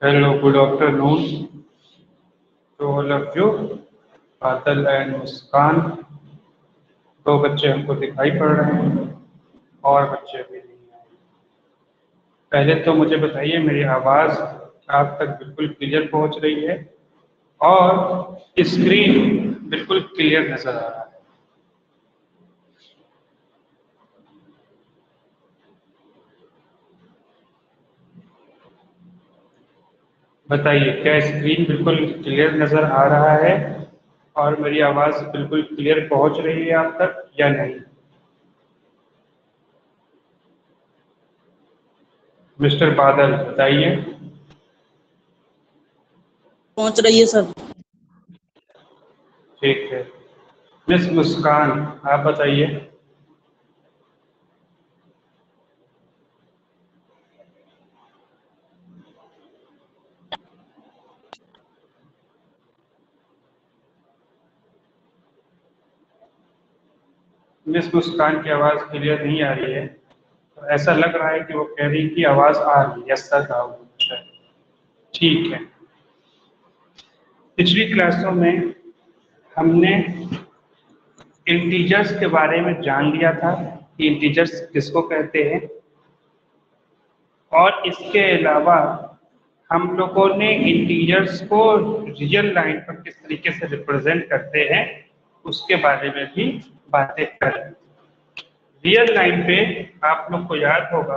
Hello, good afternoon to all of you. Badal and Muskan, दो बच्चे हमको दिखाई पड़ रहे हैं और बच्चे भी नहीं आए। पहले तो मुझे बताइए, मेरी आवाज़ आप तक बिल्कुल क्लियर पहुंच रही है और स्क्रीन बिल्कुल क्लियर नजर आ रहा है? बताइए, क्या स्क्रीन बिल्कुल क्लियर नजर आ रहा है और मेरी आवाज़ बिल्कुल क्लियर पहुंच रही है आप तक या नहीं? मिस्टर बादल बताइए। पहुंच रही है सर। ठीक है। मिस मुस्कान, आप बताइए। मिस मुस्कान की आवाज़ क्लियर नहीं आ रही है, तो ऐसा लग रहा है कि वो कह रही कि आवाज़ आ रही है। यस सर, अच्छा ठीक है। पिछली क्लासों में हमने इंटीजर्स के बारे में जान लिया था कि इंटीजर्स किसको कहते हैं, और इसके अलावा हम लोगों ने इंटीजर्स को रियल लाइन पर किस तरीके से रिप्रेजेंट करते हैं उसके बारे में भी बातें कर। रियल लाइन पे आप लोग को याद होगा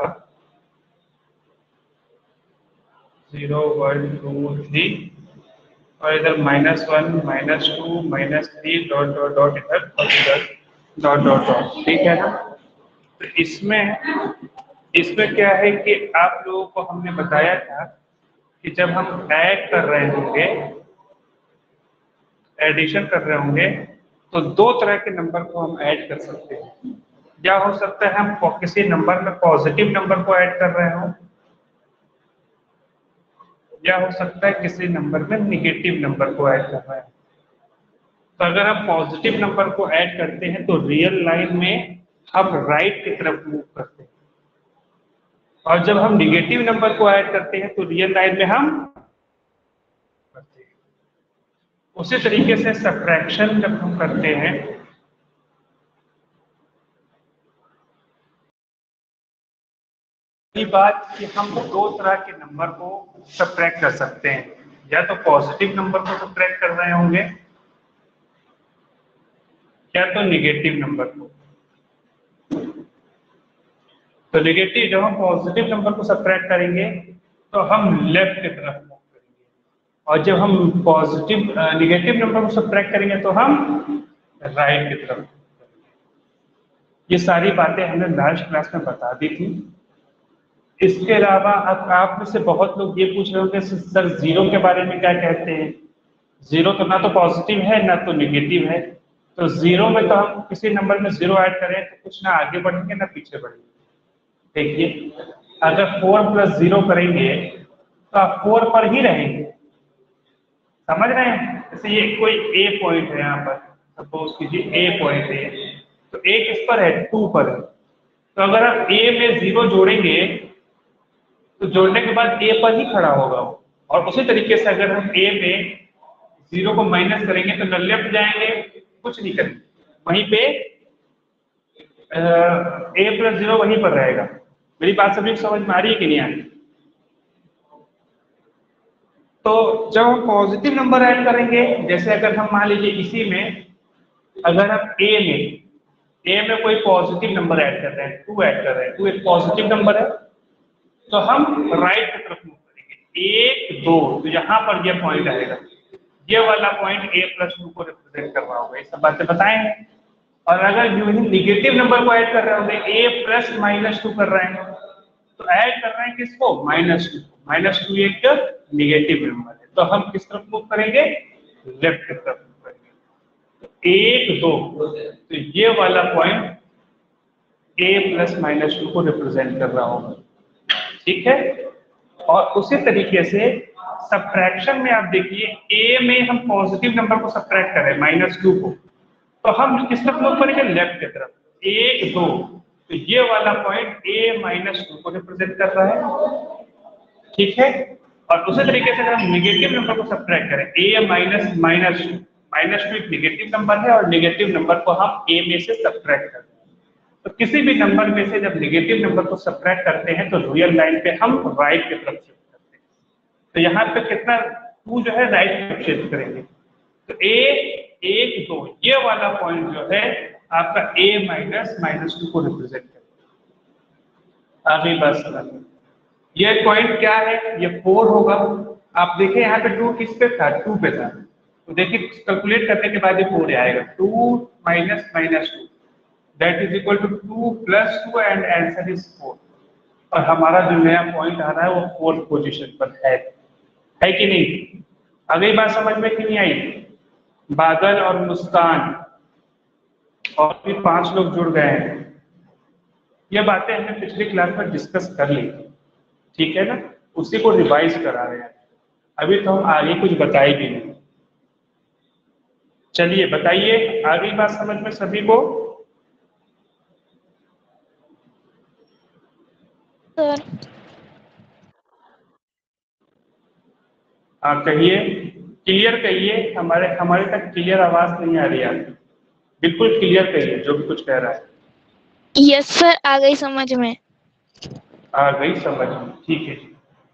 0 1 2 3 और इधर -1 -2 -3 डॉट डॉट डॉट इधर और इधर डॉट डॉट डॉट, ठीक है ना? तो इसमें क्या है कि आप लोगों को हमने बताया था कि जब हम ऐड कर रहे होंगे, एडिशन कर रहे होंगे, तो दो तरह के नंबर को हम ऐड कर सकते हैं। या हो सकता है हम किसी नंबर में पॉजिटिव नंबर को ऐड कर रहे हो, या हो सकता है किसी नंबर में निगेटिव नंबर को ऐड कर रहे हैं। तो अगर हम पॉजिटिव नंबर को ऐड करते हैं तो रियल लाइन में हम राइट की तरफ मूव करते हैं, और जब हम निगेटिव नंबर को ऐड करते हैं तो रियल लाइन में हम करते हैं। उसी तरीके से सब्ट्रैक्शन जब हम करते हैं बात कि हम दो तरह के नंबर को सब्ट्रैक्ट कर सकते हैं, या तो पॉजिटिव नंबर को सब्ट्रैक्ट कर रहे होंगे या तो निगेटिव नंबर को। तो निगेटिव, जब हम पॉजिटिव नंबर को सब्ट्रैक्ट करेंगे तो हम लेफ्ट की तरफ मूव करेंगे, और जब हम पॉजिटिव निगेटिव नंबर को सब्ट्रैक्ट करेंगे तो हम राइट की तरफ। ये सारी बातें हमने लास्ट क्लास में बता दी थी। इसके अलावा अब आप में से बहुत लोग ये पूछ रहे होंगे सर जीरो के बारे में क्या कहते हैं। जीरो तो ना तो पॉजिटिव है ना तो निगेटिव है, तो जीरो में तो हम किसी नंबर में जीरो ऐड करें तो कुछ ना आगे बढ़ेंगे ना पीछे बढ़ेंगे। देखिए, अगर 4 + 0 करेंगे तो आप 4 पर ही रहेंगे, समझ रहे हैं? जैसे ये कोई ए पॉइंट है, यहाँ पर सपोज कीजिए ए पॉइंट है, तो ए किस पर है? 2 पर है। तो अगर आप ए में 0 जोड़ेंगे तो जोड़ने के बाद ए पर ही खड़ा होगा वो, और उसी तरीके से अगर हम ए में 0 को माइनस करेंगे तो न लेफ्ट जाएंगे, कुछ नहीं करेंगे, वहीं पे ए + 0 वहीं पर रहेगा। मेरी बात सभी समझ में आ रही है कि नहीं आ रही? तो जब हम पॉजिटिव नंबर ऐड करेंगे, जैसे अगर हम मान लीजिए इसी में अगर हम ए में कोई पॉजिटिव नंबर ऐड कर रहे हैं, 2 ऐड कर रहे हैं, 2 एक पॉजिटिव नंबर है, तो हम राइट की तरफ मूव करेंगे 1 2, तो यहाँ पर ये पॉइंट आएगा, ये वाला पॉइंट a + 2 को रिप्रेजेंट कर रहा होगा। ये सब बातें बताएंगे। और अगर यूं ही निगेटिव नंबर को ऐड कर रहे होंगे, a + -2 कर रहे हैं, तो ऐड कर रहे हैं किसको? -2। -2 एक निगेटिव नंबर है, तो हम किस तरफ मूव करेंगे? लेफ्ट की तरफ मूव करेंगे। तो 1 2, तो ये वाला पॉइंट a + -2 को रिप्रेजेंट कर रहा होगा, ठीक है? और उसी तरीके से सब्ट्रैक्शन में आप देखिए, ए में हम पॉजिटिव नंबर को सब्ट्रैक्ट करें -2 को, तो हम किस तरफ मूव करेंगे? लेफ्ट की तरफ। 1 2, तो ये वाला पॉइंट a - 2 को रिप्रेजेंट कर रहा है, ठीक है? और उसी तरीके से अगर हम निगेटिव नंबर को सब्ट्रैक्ट करें, a minus minus two, minus two एक निगेटिव नंबर है और निगेटिव नंबर को हम a में से सब्ट्रैक्ट करते हैं। तो किसी भी नंबर में से जब निगेटिव नंबर को सब्ट्रैक्ट करते हैं तो रियल लाइन पे हम राइट की तरफ शिफ्ट करते हैं। तो यहाँ पे कितना 2 जो है राइट की तरफ शिफ्ट करेंगे। तो a 1 2 ये वाला पॉइंट जो है आपका a माइनस माइनस टू को रिप्रेजेंट करेगा। आगे बस ये पॉइंट क्या है, ये 4 होगा। आप देखें यहाँ पे 2 किस पे था, 2 पे था। तो देखिए कैलकुलेट करने के बाद ये 4 आएगा, 2 minus minus two that is equal to 2 plus 2 and answer is 4। और हमारा जो नया पॉइंट आ रहा है वो 4th पोजीशन पर है कि नहीं? अगली बात समझ में कि नहीं आई? बादल और मुस्कान और भी 5 लोग जुड़ गए हैं। ये बातें हमने पिछली क्लास में डिस्कस कर ली, ठीक है ना? उसी को रिवाइज करा रहे हैं। अभी तो हम आगे कुछ बताए भी नहीं। चलिए बताइए, आगे बात समझ में सभी को? सर हाँ कहिए, क्लियर कहिए। हमारे तक क्लियर आवाज नहीं आ रही है। बिल्कुल क्लियर कहिए जो भी कुछ कह रहा है। यस सर, आ गई समझ में। आ गई समझ में, ठीक है।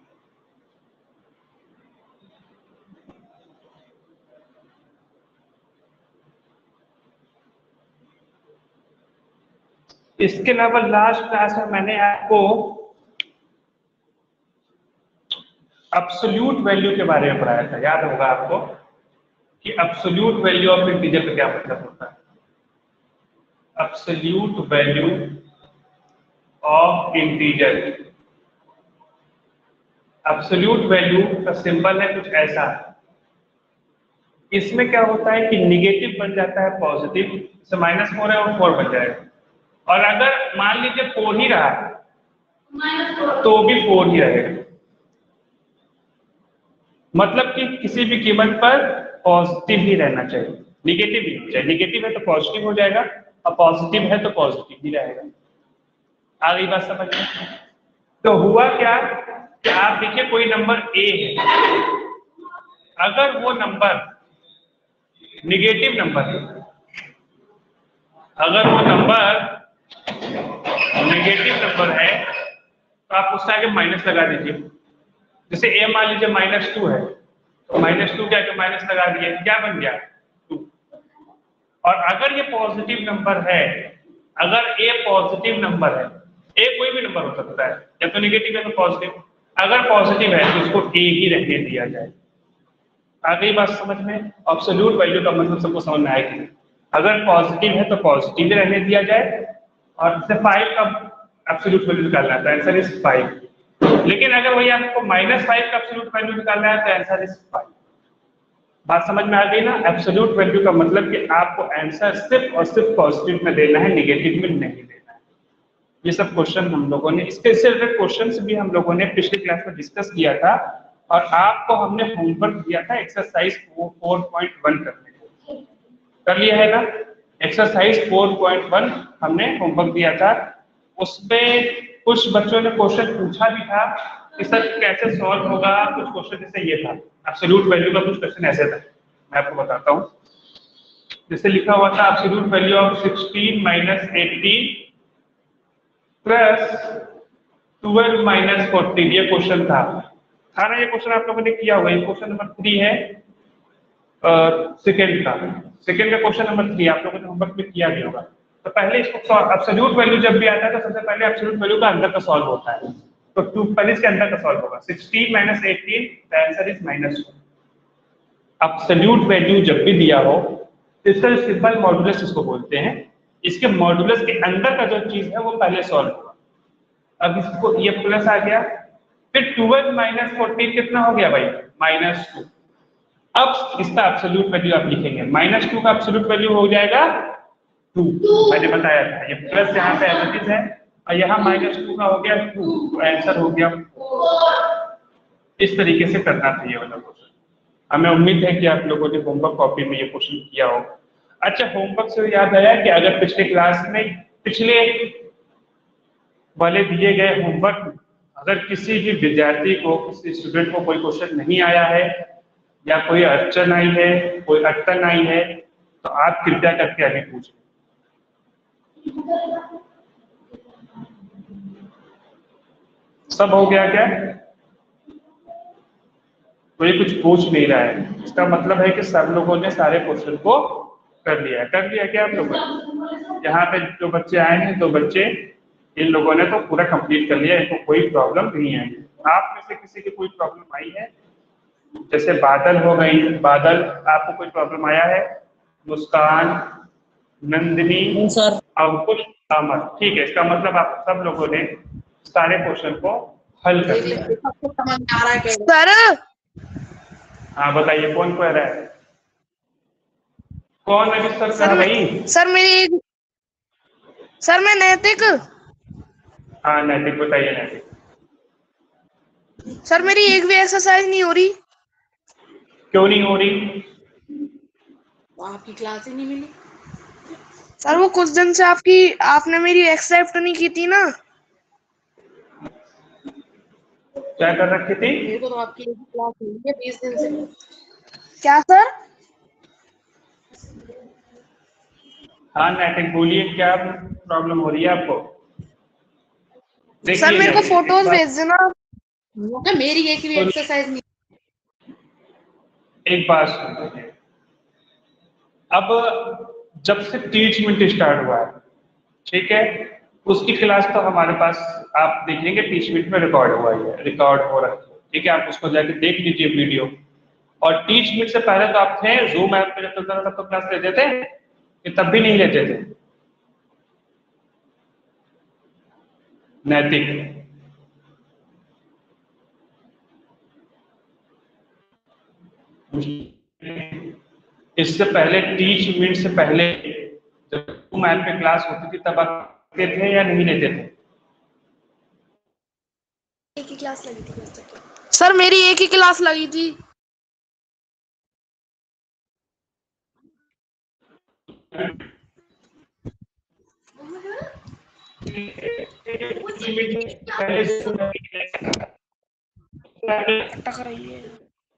इसके अलावा लास्ट क्लास में मैंने आपको एब्सोल्यूट वैल्यू के बारे में पढ़ाया था, याद होगा आपको कि एब्सोल्यूट वैल्यू ऑफ इंटीजर का क्या मतलब होता है। Absolute value of integer, absolute value का सिंबल है कुछ ऐसा। इसमें क्या होता है कि निगेटिव बन जाता है पॉजिटिव, जैसे -4 है और 4 बन जाएगा। और अगर मान लीजिए 4 ही रहा तो भी 4 ही रहेगा। मतलब कि किसी भी कीमत पर पॉजिटिव ही रहना चाहिए, निगेटिव ही चाहिए। निगेटिव है तो पॉजिटिव हो जाएगा और पॉजिटिव है तो पॉजिटिव ही रहेगा। आ गई बात समझ में? तो हुआ क्या कि आप देखिए कोई नंबर ए है, अगर वो नंबर निगेटिव नंबर है, अगर वो नंबर नेगेटिव नंबर है तो आप उससे आगे माइनस लगा दीजिए। जैसे ए मान लीजिए -2 है तो -2 क्या कि माइनस लगा दिए, क्या बन गया 2। और अगर ये पॉजिटिव नंबर है, अगर ए पॉजिटिव नंबर है, ए कोई भी नंबर हो सकता है, या तो निगेटिव है तो पॉजिटिव, अगर पॉजिटिव है तो उसको ए ही रहने दिया जाए। आ गई बात समझ में? एब्सोल्यूट वैल्यू का मतलब सबको समझ में आएगी। अगर पॉजिटिव है तो पॉजिटिव ही रहने दिया जाए। और जैसे 5 का एब्सोल्यूट वैल्यू निकालना है तो आंसर इज 5। लेकिन अगर वही आपको -5 का एब्सोल्यूट वैल्यू निकालना है तो आंसर इज 5। बात समझ में आ गई ना? एब्सोल्यूट वैल्यू का मतलब कि आपको आंसर सिर्फ और सिर्फ पॉजिटिव में देना है, निगेटिव में नहीं देना है। ये सब क्वेश्चन हम लोगों ने, इसके से रिलेटेड क्वेश्चंस भी हम लोगों ने पिछली क्लास में डिस्कस किया था। और आपको हमने होमवर्क दिया था एक्सरसाइज 4.1 करने को, कर लिया है ना? एक्सरसाइज 4.1 हमने होमवर्क दिया था। उसमें कुछ बच्चों ने क्वेश्चन पूछा भी था कि सर कैसे सॉल्व होगा। कुछ क्वेश्चन जैसे ये था, एब्सोल्यूट वैल्यू का कुछ क्वेश्चन ऐसे था, मैं आपको बताता हूँ। जैसे लिखा हुआ था absolute value of 16 minus 18 plus 12 minus 14, ये क्वेश्चन था ना? ये क्वेश्चन आप लोगों ने किया हुआ, ये क्वेश्चन नंबर 3 है सेकंड का। सेकंड का क्वेश्चन नंबर 3 आप लोगों ने होमवर्क में किया भी होगा। तो पहले इसको एब्सोल्यूट वैल्यू जब भी आता है तो सबसे पहले एब्सोल्यूट वैल्यू का अंदर का सॉल्व होता है। तो 2 पहले इसके अंदर का सॉल्व होगा। 16 minus 18 the answer is -2। Absolute value जब भी दिया हो तो इसका सिंपल मॉडुलस इसको बोलते हैं। इसके मॉडुलस के अंदर का जो चीज है वो पहले सॉल्व होगा। अब इसको ये प्लस आ गया, फिर 12 माइनस 14 कितना हो गया भाई? -2। अब इसका एब्सोल्यूट वैल्यू आप लिखेंगे, -2 का एब्सोल्यूट वैल्यू हो जाएगा 2। मैंने बताया था ये प्लस यहाँ पे एवरेज है और यहाँ -2 का हो गया 2, तो आंसर हो गया 4। इस तरीके से करना था ये वाला क्वेश्चन। हमें उम्मीद है कि आप लोगों ने होमवर्क कॉपी में ये क्वेश्चन किया होगा। अच्छा, होमवर्क से याद आया कि अगर पिछले क्लास में पिछले वाले दिए गए होमवर्क अगर किसी भी विद्यार्थी को, किसी स्टूडेंट को कोई क्वेश्चन नहीं आया है या कोई अड़चन आई है, कोई अटकन आई है, तो आप कृपया करके अभी पूछें। सब हो गया क्या? कोई कुछ पूछ नहीं रहा है, इसका मतलब है कि सब लोगों ने सारे क्वेश्चन को कर लिया। कर लिया क्या आप लोगों ने? यहाँ पे जो बच्चे आए हैं, 2 बच्चे, इन लोगों ने तो पूरा कंप्लीट कर लिया, इनको कोई प्रॉब्लम नहीं आई। आप में से किसी की कोई प्रॉब्लम आई है? जैसे बादल हो गई, बादल, आपको कोई प्रॉब्लम आया है? मुस्कान, नंदिनी, नहीं सर। अंकुश, अमर, ठीक है, इसका मतलब आप सब लोगों ने सारे क्वेश्चन को हल कर लिया है। सर हाँ बताइए, कौन कह रहा है? कौन अभी सर कहा भाई? सर मैं नैतिक। हाँ नैतिक, बताइए नैतिक। सर मेरी एक भी एक्सरसाइज नहीं हो रही। क्यों नहीं हो रही? आपकी क्लास ही नहीं मिली सर वो कुछ दिन से आपने मेरी एक्सेप्ट नहीं की थी ना। क्या कर रखी थी? मेरे को तो आपकी एक क्लास मिली है 20 दिन से। क्या सर? हाँ नैतिक बोलिए, क्या प्रॉब्लम हो रही है आपको? सर मेरे को नैतिक, फोटोज भेज देना। मेरी एक भी एक्सरसाइज नहीं। एक बात सुनिए, अब जब से टीच मिनट स्टार्ट हुआ है, ठीक है, उसकी क्लास तो हमारे पास आप देखेंगे टीच मिनट में रिकॉर्ड हुआ है, रिकॉर्ड हो रहा है, ठीक है, आप उसको जाके देख लीजिए वीडियो। और टीच मिनट से पहले तो आप थे, जूम ऐप पे जब चलता था तब तो क्लास लेते थे कि तब भी नहीं लेते थे? नैतिक, इससे पहले टीच मिनट से पहले जब जूम ऐप पे क्लास होती थी तब आप लेते थे या नहीं लेते थे? एक ही क्लास लगी थी सर, मेरी एक ही क्लास लगी थी। टक रही है।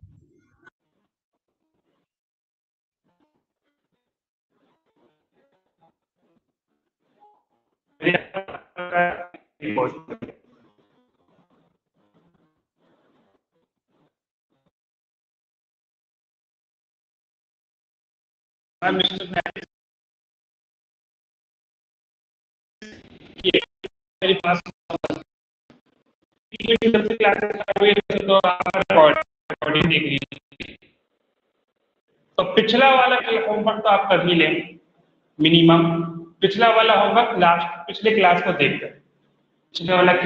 मेरे पास क्लासेस तो आप रिकॉर्डिंग देख लीजिए, तो पिछला वाला होमवर्क तो आप कर ही लें, मिनिमम पिछला वाला होमवर्क लास्ट पिछले क्लास को देखकर, पिछले वाला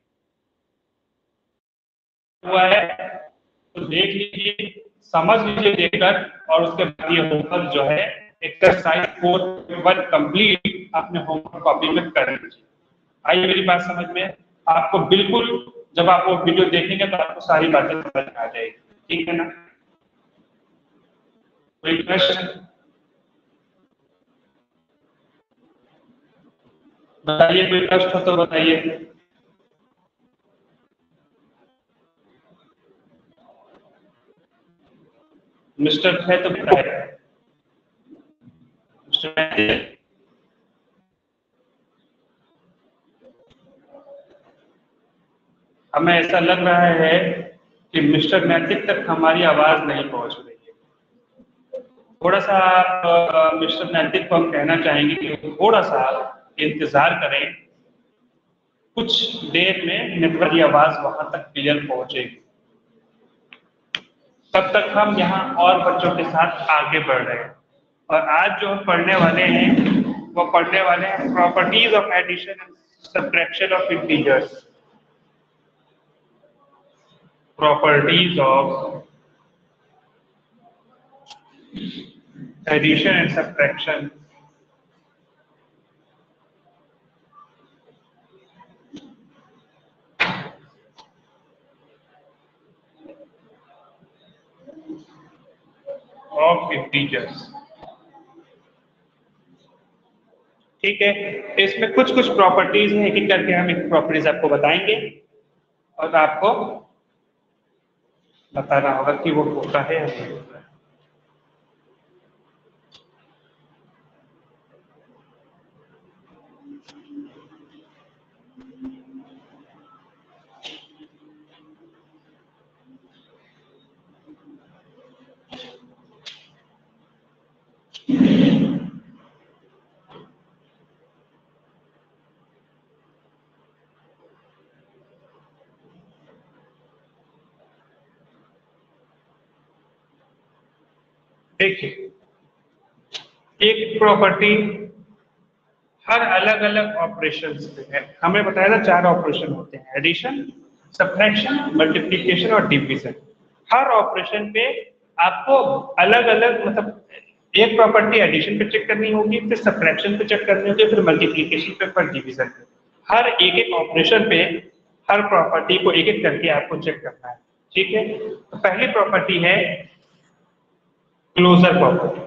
हुआ है तो देख लीजिए, समझ लीजिए देखकर, और उसके बाद ये होमवर्क जो है एक्सरसाइज 4.1 कंप्लीट अपने होमवर्क कॉपी में कर लीजिए। आइए मेरी बात समझ में, आपको बिल्कुल जब आप वो वीडियो देखेंगे तो आपको सारी बातें समझ में आ जाएगी, ठीक है ना? कोई प्रश्न? बताइए, कोई प्रश्न हो तो बताइए। मिस्टर है तो बताइए। मिस्टर हमें ऐसा लग रहा है कि मिस्टर नैतिक तक हमारी आवाज नहीं पहुंच रही है। थोड़ा सा आप मिस्टर नैतिक को हम कहना चाहेंगे कि थोड़ा सा इंतजार करें, कुछ देर में नेटवर्क की आवाज वहां तक क्लियर पहुंचेगी, तब तक हम यहाँ और बच्चों के साथ आगे बढ़ रहे हैं। और आज जो हम पढ़ने वाले हैं वो पढ़ने वाले हैं properties of addition and subtraction of integers. Properties of addition and subtraction. Of integers. ठीक है, इसमें कुछ कुछ प्रॉपर्टीज हैं, एक एक करके हम एक प्रॉपर्टीज आपको बताएंगे। और आपको बताना होगा कि वो होता है या नहीं होता है। देखिए, एक प्रॉपर्टी हर अलग अलग ऑपरेशंस पे है। हमें बताया था 4 ऑपरेशन होते हैं, एडिशन, सब्ट्रैक्शन, मल्टीप्लिकेशन और डिवीजन। हर ऑपरेशन पे आपको अलग अलग मतलब एक प्रॉपर्टी एडिशन पे चेक करनी होगी, फिर सब्ट्रैक्शन पे चेक करनी होगी, फिर मल्टीप्लिकेशन पे, फिर डिवीजन पे। हर एक एक ऑपरेशन पे हर प्रॉपर्टी को एक एक करके आपको चेक करना है। ठीक है, तो पहली प्रॉपर्टी है क्लोजर प्रॉपर्टी।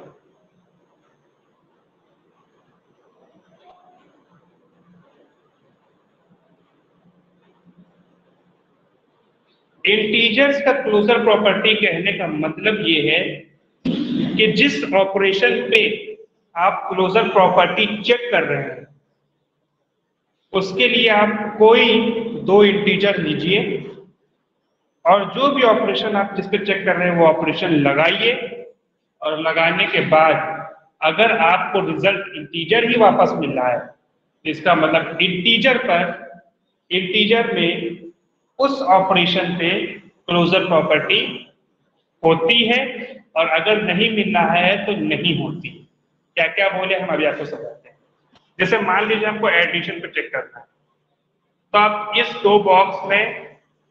इंटीजर्स का क्लोजर प्रॉपर्टी कहने का मतलब ये है कि जिस ऑपरेशन पे आप क्लोजर प्रॉपर्टी चेक कर रहे हैं उसके लिए आप कोई 2 इंटीजर लीजिए और जो भी ऑपरेशन आप जिस पे चेक कर रहे हैं वो ऑपरेशन लगाइए, और लगाने के बाद अगर आपको रिजल्ट इंटीजर ही वापस मिल रहा है, इसका मतलब इंटीजर में उस ऑपरेशन पे क्लोजर प्रॉपर्टी होती है, और अगर नहीं मिल रहा है तो नहीं होती। क्या क्या बोले हम अभी आपको समझाते हैं। जैसे मान लीजिए हमको एडिशन पे चेक करना है, तो आप इस 2 बॉक्स में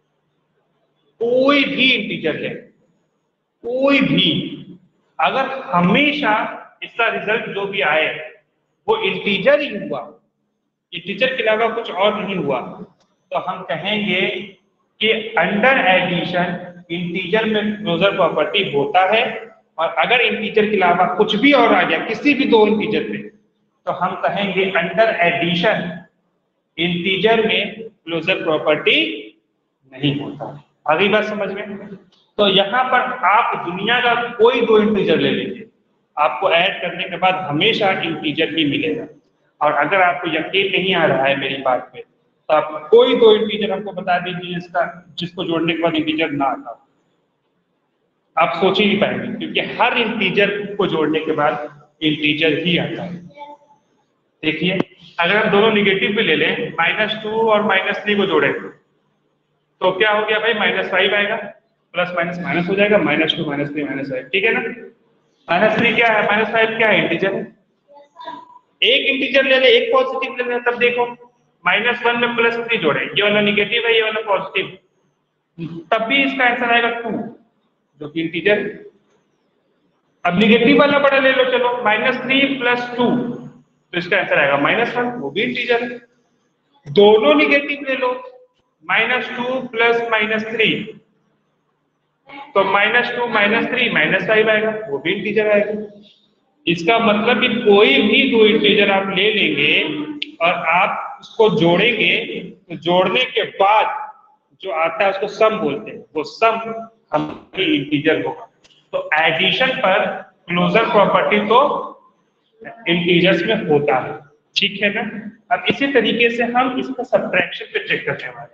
कोई भी इंटीजर ले, कोई भी, अगर हमेशा इसका रिजल्ट जो भी आए वो इंटीजर ही हुआ, इंटीजर के अलावा कुछ और नहीं हुआ, तो हम कहेंगे कि अंडर एडिशन इंटीजर में क्लोजर प्रॉपर्टी होता है। और अगर इंटीजर के अलावा कुछ भी और आ गया किसी भी 2 इंटीजर पे, तो हम कहेंगे अंडर एडिशन इंटीजर में क्लोजर प्रॉपर्टी नहीं होता। अगली बात समझ में? तो यहाँ पर आप दुनिया का कोई 2 इंटीजर ले लीजिए, आपको ऐड करने के बाद हमेशा इंटीजर ही मिलेगा। और अगर आपको यकीन नहीं आ रहा है मेरी बात पे, तो आप कोई 2 इंटीजर हमको बता दीजिए जिसको जोड़ने के बाद इंटीजर ना आता। आप सोच ही नहीं पाएंगे, क्योंकि हर इंटीजर को जोड़ने के बाद इंटीजर ही आता है। देखिए, अगर हम दोनों निगेटिव भी ले लें, -2 और -3 को जोड़े तो क्या हो गया भाई, -5 आएगा, प्लस माइनस माइनस हो जाएगा, -2 -3 -5, ठीक है ना। -3 क्या है, -5 क्या है, इंटीजर है। एक इंटीजर ले ले, एक पॉजिटिव ले ले, तब देखो -1 में +3 जोड़े, ये वाला निगेटिव है, ये वाला पॉजिटिव, तब भी इसका आंसर आएगा 2, जो कि इंटीजर। अब निगेटिव वाला बड़ा ले लो, चलो -3 + 2, तो इसका आंसर आएगा -1, वो भी इंटीजर है। दोनों निगेटिव ले लो, -2 + -3, तो -2 -3 -5 आएगा, वो भी इंटीजर आएगा। इसका मतलब कि कोई भी 2 इंटीजर आप ले लेंगे और आप उसको जोड़ेंगे, तो जोड़ने के बाद जो आता है उसको सम बोलते हैं, वो सम हमारी इंटीजर होगा। तो एडिशन पर क्लोजर प्रॉपर्टी तो इंटीजर्स में होता है, ठीक है ना। अब इसी तरीके से हम इसका सब्ट्रैक्शन पे चेक करने वाले।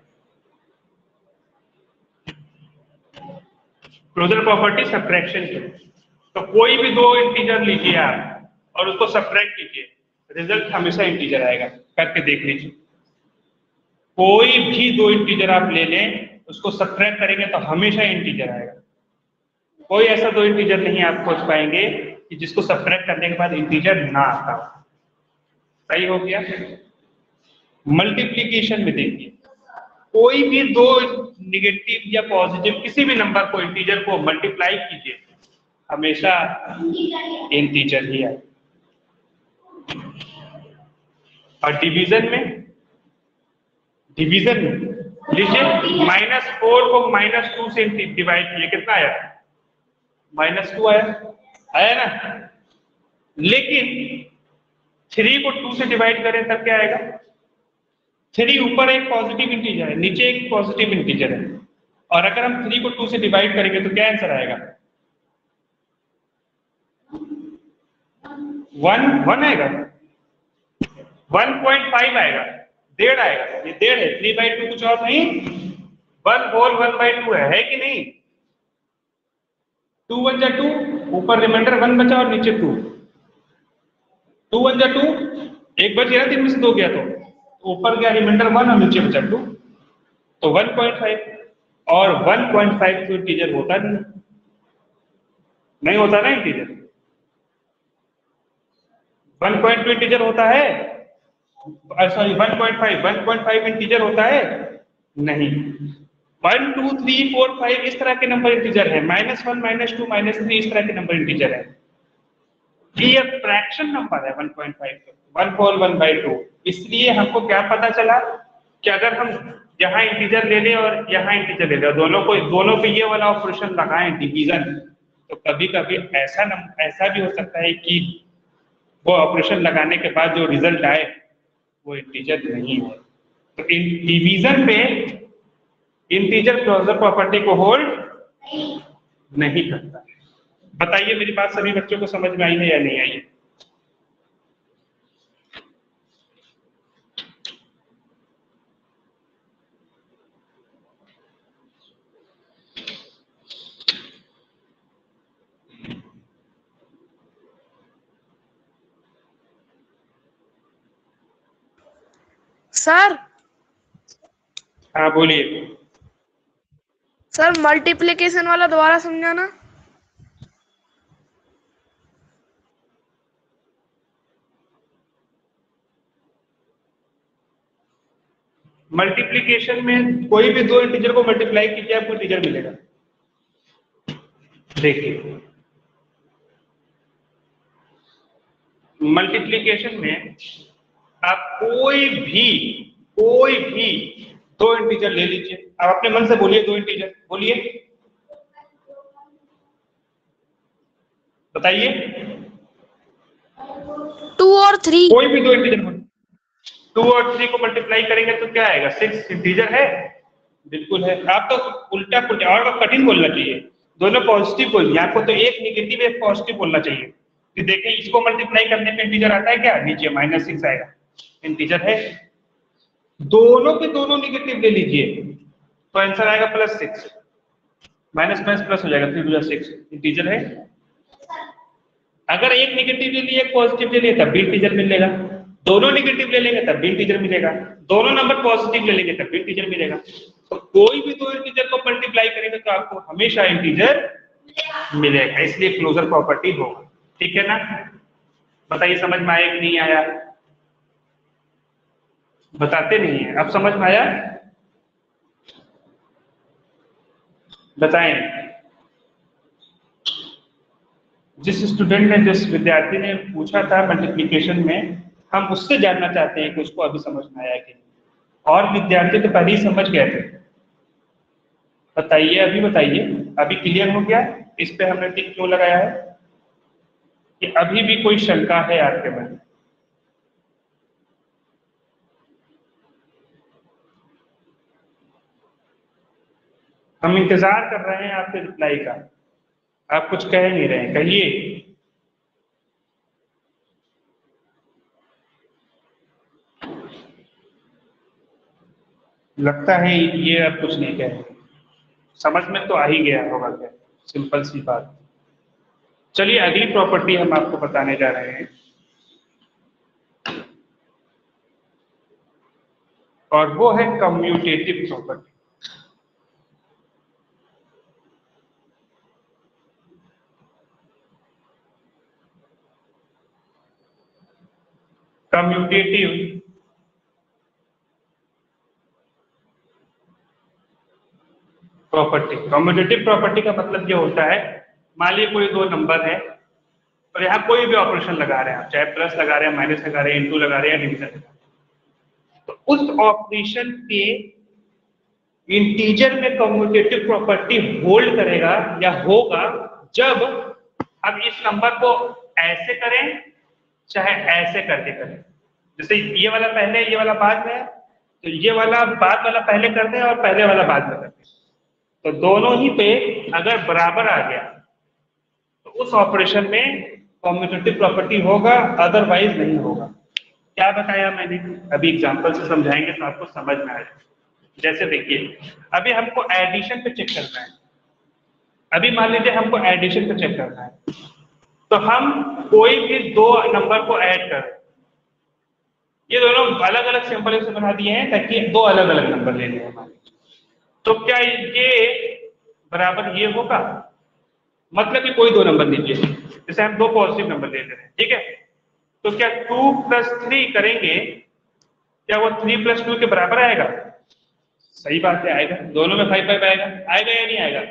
क्लोजर प्रॉपर्टी सब्ट्रैक्शन की, तो कोई भी 2 इंटीजर लीजिए आप और उसको सब्ट्रैक्ट कीजिए, रिजल्ट हमेशा इंटीजर आएगा। करके देख लीजिए, कोई भी 2 इंटीजर आप ले लें, उसको सब्ट्रैक्ट करेंगे तो हमेशा इंटीजर आएगा। कोई ऐसा 2 इंटीजर नहीं आप खोज पाएंगे कि जिसको सब्ट्रैक्ट करने के बाद इंटीजर ना आता हो। सही हो गया। मल्टीप्लीकेशन में देखिए, कोई भी 2 निगेटिव या पॉजिटिव किसी भी नंबर को, इंटीजर को मल्टीप्लाई कीजिए, हमेशा इंटीजर ही आए। और डिवीजन में लीजिए, -4 को -2 से डिवाइड किए, कितना आया, -2 आया ना। लेकिन 3 को 2 से डिवाइड करें तब क्या आएगा, 3 ऊपर एक पॉजिटिव इंटीजर है, नीचे एक पॉजिटिव इंटीजर है, और अगर हम 3 को 2 से डिवाइड करेंगे तो क्या आंसर आएगा? 1 आएगा, 1.5 आएगा, 1.5 आएगा। ये 1.5 है, 3/2 कुछ और नहीं, 1 होल 1/2 है कि नहीं? 2 1 जा 2, ऊपर रिमाइंडर 1 बचा और नीचे 2, 2 1 जा 2, एक बच गया, 3 में से 2 गया, तो ऊपर गया रिमाइंडर 1 और नीचे बचा 2, तो 1.5, और 1.5 तो इंटीजर होता नहीं होता ना इंटीजर। 1.2 इंटीजर होता है, सॉरी 1.5 इंटीजर होता है नहीं। 1 2 3 4 5 इस तरह के नंबर इंटीजर है, -1 -2 -3 इस तरह के नंबर इंटीजर है। ये फ्रैक्शन नंबर है 1.5, 1 होल 1/2। इसलिए हमको क्या पता चला कि अगर हम यहाँ इंटीजर ले लें और यहाँ इंटीजर ले लें, दोनों को ये वाला ऑपरेशन लगाएं डिवीजन, तो कभी कभी ऐसा भी हो सकता है कि वो ऑपरेशन लगाने के बाद जो रिजल्ट आए वो इंटीजर नहीं है। तो इन डिवीजन पे इंटीजर क्लोजर प्रॉपर्टी को होल्ड नहीं करता। बताइए मेरी बात सभी बच्चों को समझ में आई है या नहीं आई है? सर हाँ बोलिए। सर मल्टीप्लिकेशन वाला दोबारा समझाना। मल्टीप्लिकेशन में कोई भी दो इंटीजर को मल्टीप्लाई कीजिए, आपको इंटीजर मिलेगा। देखिए मल्टीप्लिकेशन में आप कोई भी दो इंटीजर ले लीजिए। आप अपने मन से बोलिए, दो इंटीजर बोलिए, बताइए। 2 और 3। कोई भी दो इंटीजर बोलिए। 2 और 3 को मल्टीप्लाई करेंगे तो क्या आएगा? 6 इंटीजर है, बिल्कुल है। आप तो उल्टा पुल्टा और कठिन बोलना चाहिए, दोनों पॉजिटिव बोलिए। आपको तो एक निगेटिव एक पॉजिटिव बोलना चाहिए कि देखिए इसको मल्टीप्लाई करने पे इंटीजर आता है क्या? नीचे -6 आएगा, इंटीजर है। दोनों के दोनों निगेटिव ले लीजिए तो आंसर आएगा +6, माइनस माइनस प्लस हो जाएगा, 3 × 6 इंटीजर है। अगर एक निगेटिव ले लिए एक पॉजिटिव ले लिए तब भी इंटीजर मिलेगा, दोनों निगेटिव ले लेंगे तब भी इंटीजर मिलेगा, दोनों नंबर पॉजिटिव ले लेंगे तब भी इंटीजर मिलेगा। तो कोई भी दो इंटीजर को मल्टीप्लाई करेंगे तो आपको हमेशा इंटीजर मिलेगा, इसलिए क्लोजर प्रॉपर्टी होगा। ठीक है ना? बताइए समझ में आया कि नहीं आया? बताते नहीं है, अब समझ में आया? बताएं। जिस विद्यार्थी ने पूछा था मल्टीप्लिकेशन में, हम उससे जानना चाहते हैं कि उसको अभी समझ में आया कि नहीं। और विद्यार्थी तो पहले ही समझ गए थे। बताइए, अभी बताइए, अभी क्लियर हो गया? इस पे हमने टिक क्यों लगाया है कि अभी भी कोई शंका है आपके मन में? हम इंतजार कर रहे हैं आपके रिप्लाई का। आप कुछ कह नहीं रहे हैं, कहिए। लगता है ये अब कुछ नहीं कह रहे, समझ में तो आ ही गया होगा क्या? सिंपल सी बात। चलिए अगली प्रॉपर्टी हम आपको बताने जा रहे हैं, और वो है commutative property. Commutative property, commutative property का मतलब ये होता है, मान लीजिए कोई दो नंबर है और यहाँ कोई भी ऑपरेशन लगा रहे हैं आप, चाहे प्लस लगा रहे हैं, माइनस लगा रहे हैं, इंटू लगा रहे हैं, डिवीजन लगा रहे हैं, तो उस ऑपरेशन के इंटीजर में कम्यूटेटिव प्रॉपर्टी होल्ड करेगा या होगा जब हम इस नंबर को ऐसे करें चाहे ऐसे करके करें। जैसे ये वाला पहले, ये वाला बाद में है, तो ये वाला बाद वाला पहले करते हैं और पहले वाला बाद में करते हैं। तो दोनों ही पे अगर बराबर आ गया तो उस ऑपरेशन में कम्यूटेटिव प्रॉपर्टी होगा, अदरवाइज नहीं होगा। क्या बताया मैंने, अभी एग्जांपल से समझाएंगे तो आपको समझ में आएगा। जैसे देखिए, अभी हमको एडिशन पे चेक करना है। अभी मान लीजिए हमको एडिशन पे चेक करना है, तो हम कोई भी दो नंबर को ऐड करें। ये दोनों अलग अलग सिंबल से बना दिए हैं ताकि दो अलग अलग नंबर ले लें हमारे। तो क्या ये बराबर ये होगा? मतलब कि कोई दो नंबर लीजिए, जैसे हम दो पॉजिटिव नंबर ले रहे हैं, ठीक है। तो क्या 2 + 3 करेंगे, क्या वो 3 + 2 के बराबर आएगा? सही बात है, आएगा। दोनों में 5 5 आएगा, आएगा या नहीं आएगा?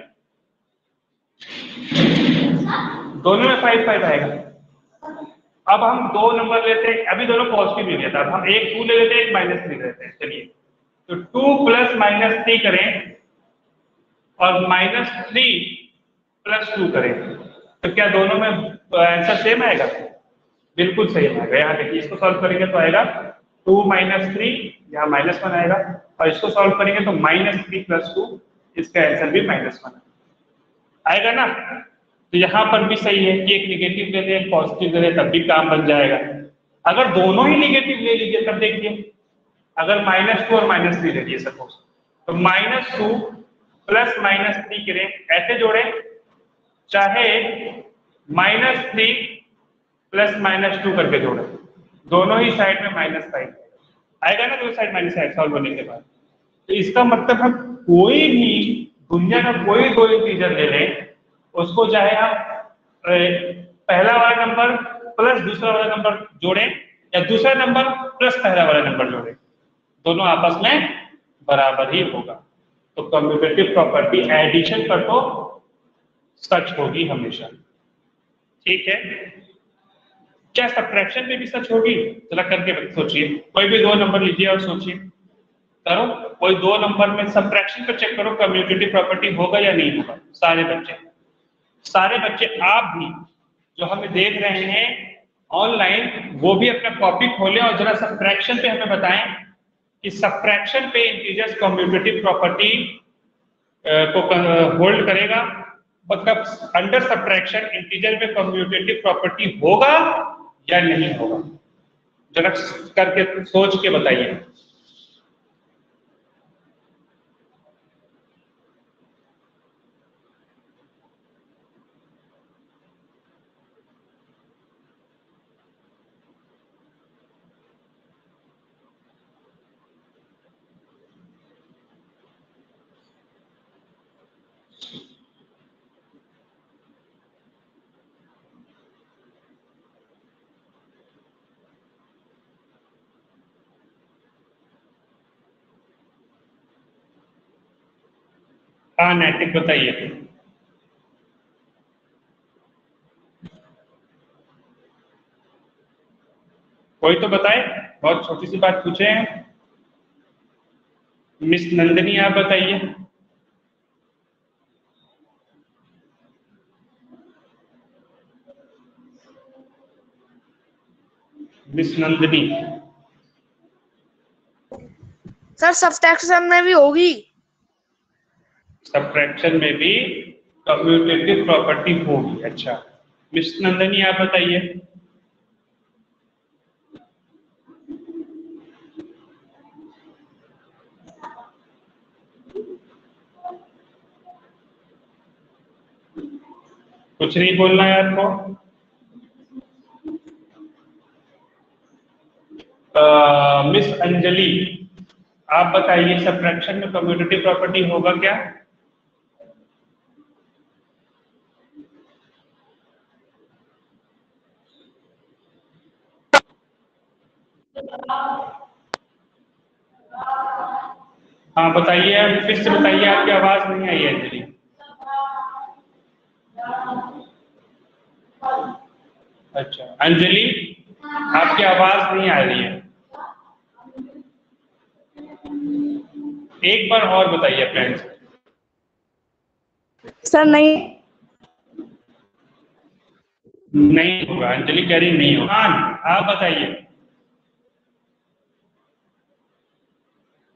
दोनों में 5 5 आएगा। अब हम दो नंबर लेते हैं, अभी दोनों पॉजिटिव ले लेता, अब हम एक 2 ले लेते हैं, एक -3 लेते हैं। चलिए, तो 2 + -3 करें और -3 + 2 करें, तो क्या दोनों में आंसर सेम आएगा? बिल्कुल सेम आएगा। यहाँ देखिए, इसको सॉल्व करेंगे तो आएगा 2 - 3, यहाँ -1 आएगा, और इसको सॉल्व करेंगे तो -3 + 2, इसका आंसर भी -1 आएगा ना। तो यहाँ पर भी सही है कि एक निगेटिव ले लें, एक पॉजिटिव ले लें, तब भी काम बन जाएगा। अगर दोनों ही निगेटिव ले लीजिए तब देखिए, अगर -2 और -3 ले लीजिए सपोज, तो -2 + -3 करें, ऐसे जोड़ें, चाहे -3 + -2 करके जोड़ें, दोनों ही साइड में -5 आएगा ना, दोनों साइड -5 सॉल्व होने के बाद। तो इसका मतलब हम कोई भी दुनिया का कोई दो इंटीजर ले लें, उसको चाहे हम पहला वाला नंबर प्लस दूसरा वाला नंबर जोड़ें, या दूसरा नंबर प्लस पहला वाला नंबर जोड़ें, दोनों आपस में बराबर ही होगा। तो कम्यूटेटिव प्रॉपर्टी एडिशन पर तो सच होगी हमेशा, ठीक है। क्या सब्ट्रैक्शन में भी सच होगी? जरा करके सोचिए, कोई भी दो नंबर लीजिए और सोचिए, करो, कोई दो नंबर में सब्ट्रैक्शन पर चेक करो, कम्यूटेटिव प्रॉपर्टी होगा या नहीं होगा। सारे बच्चे आप भी जो हमें देख रहे हैं ऑनलाइन, वो भी अपना कॉपी खोलें और जरा सब्ट्रैक्शन पे हमें बताएं कि सब्ट्रैक्शन पे इंटीजर्स कम्यूटेटिव प्रॉपर्टी को होल्ड करेगा, मतलब अंडर सब्ट्रैक्शन इंटीजर में कम्यूटेटिव प्रॉपर्टी होगा या नहीं होगा। जरा करके सोच के बताइए। हाँ नैतिक बताइए। कोई तो बताए, बहुत छोटी सी बात पूछे हैं। मिस नंदिनी आप बताइए। मिस नंदिनी। सर सब्ट्रैक्शन में भी होगी। सब्ट्रैक्शन में भी कम्यूटेटिव प्रॉपर्टी होगी, अच्छा। मिस नंदिनी आप बताइए। कुछ नहीं बोलना है आपको? मिस अंजलि आप बताइए, सब्ट्रैक्शन में कम्यूटेटिव प्रॉपर्टी होगा क्या? हाँ बताइए, फिर से बताइए, आपकी आवाज नहीं आई है अंजलि। अच्छा अंजलि, आपकी आवाज नहीं आ रही है, एक बार और बताइए फ्रेंड्स। सर नहीं नहीं होगा, अंजलि कह रही नहीं होगा। आप बताइए।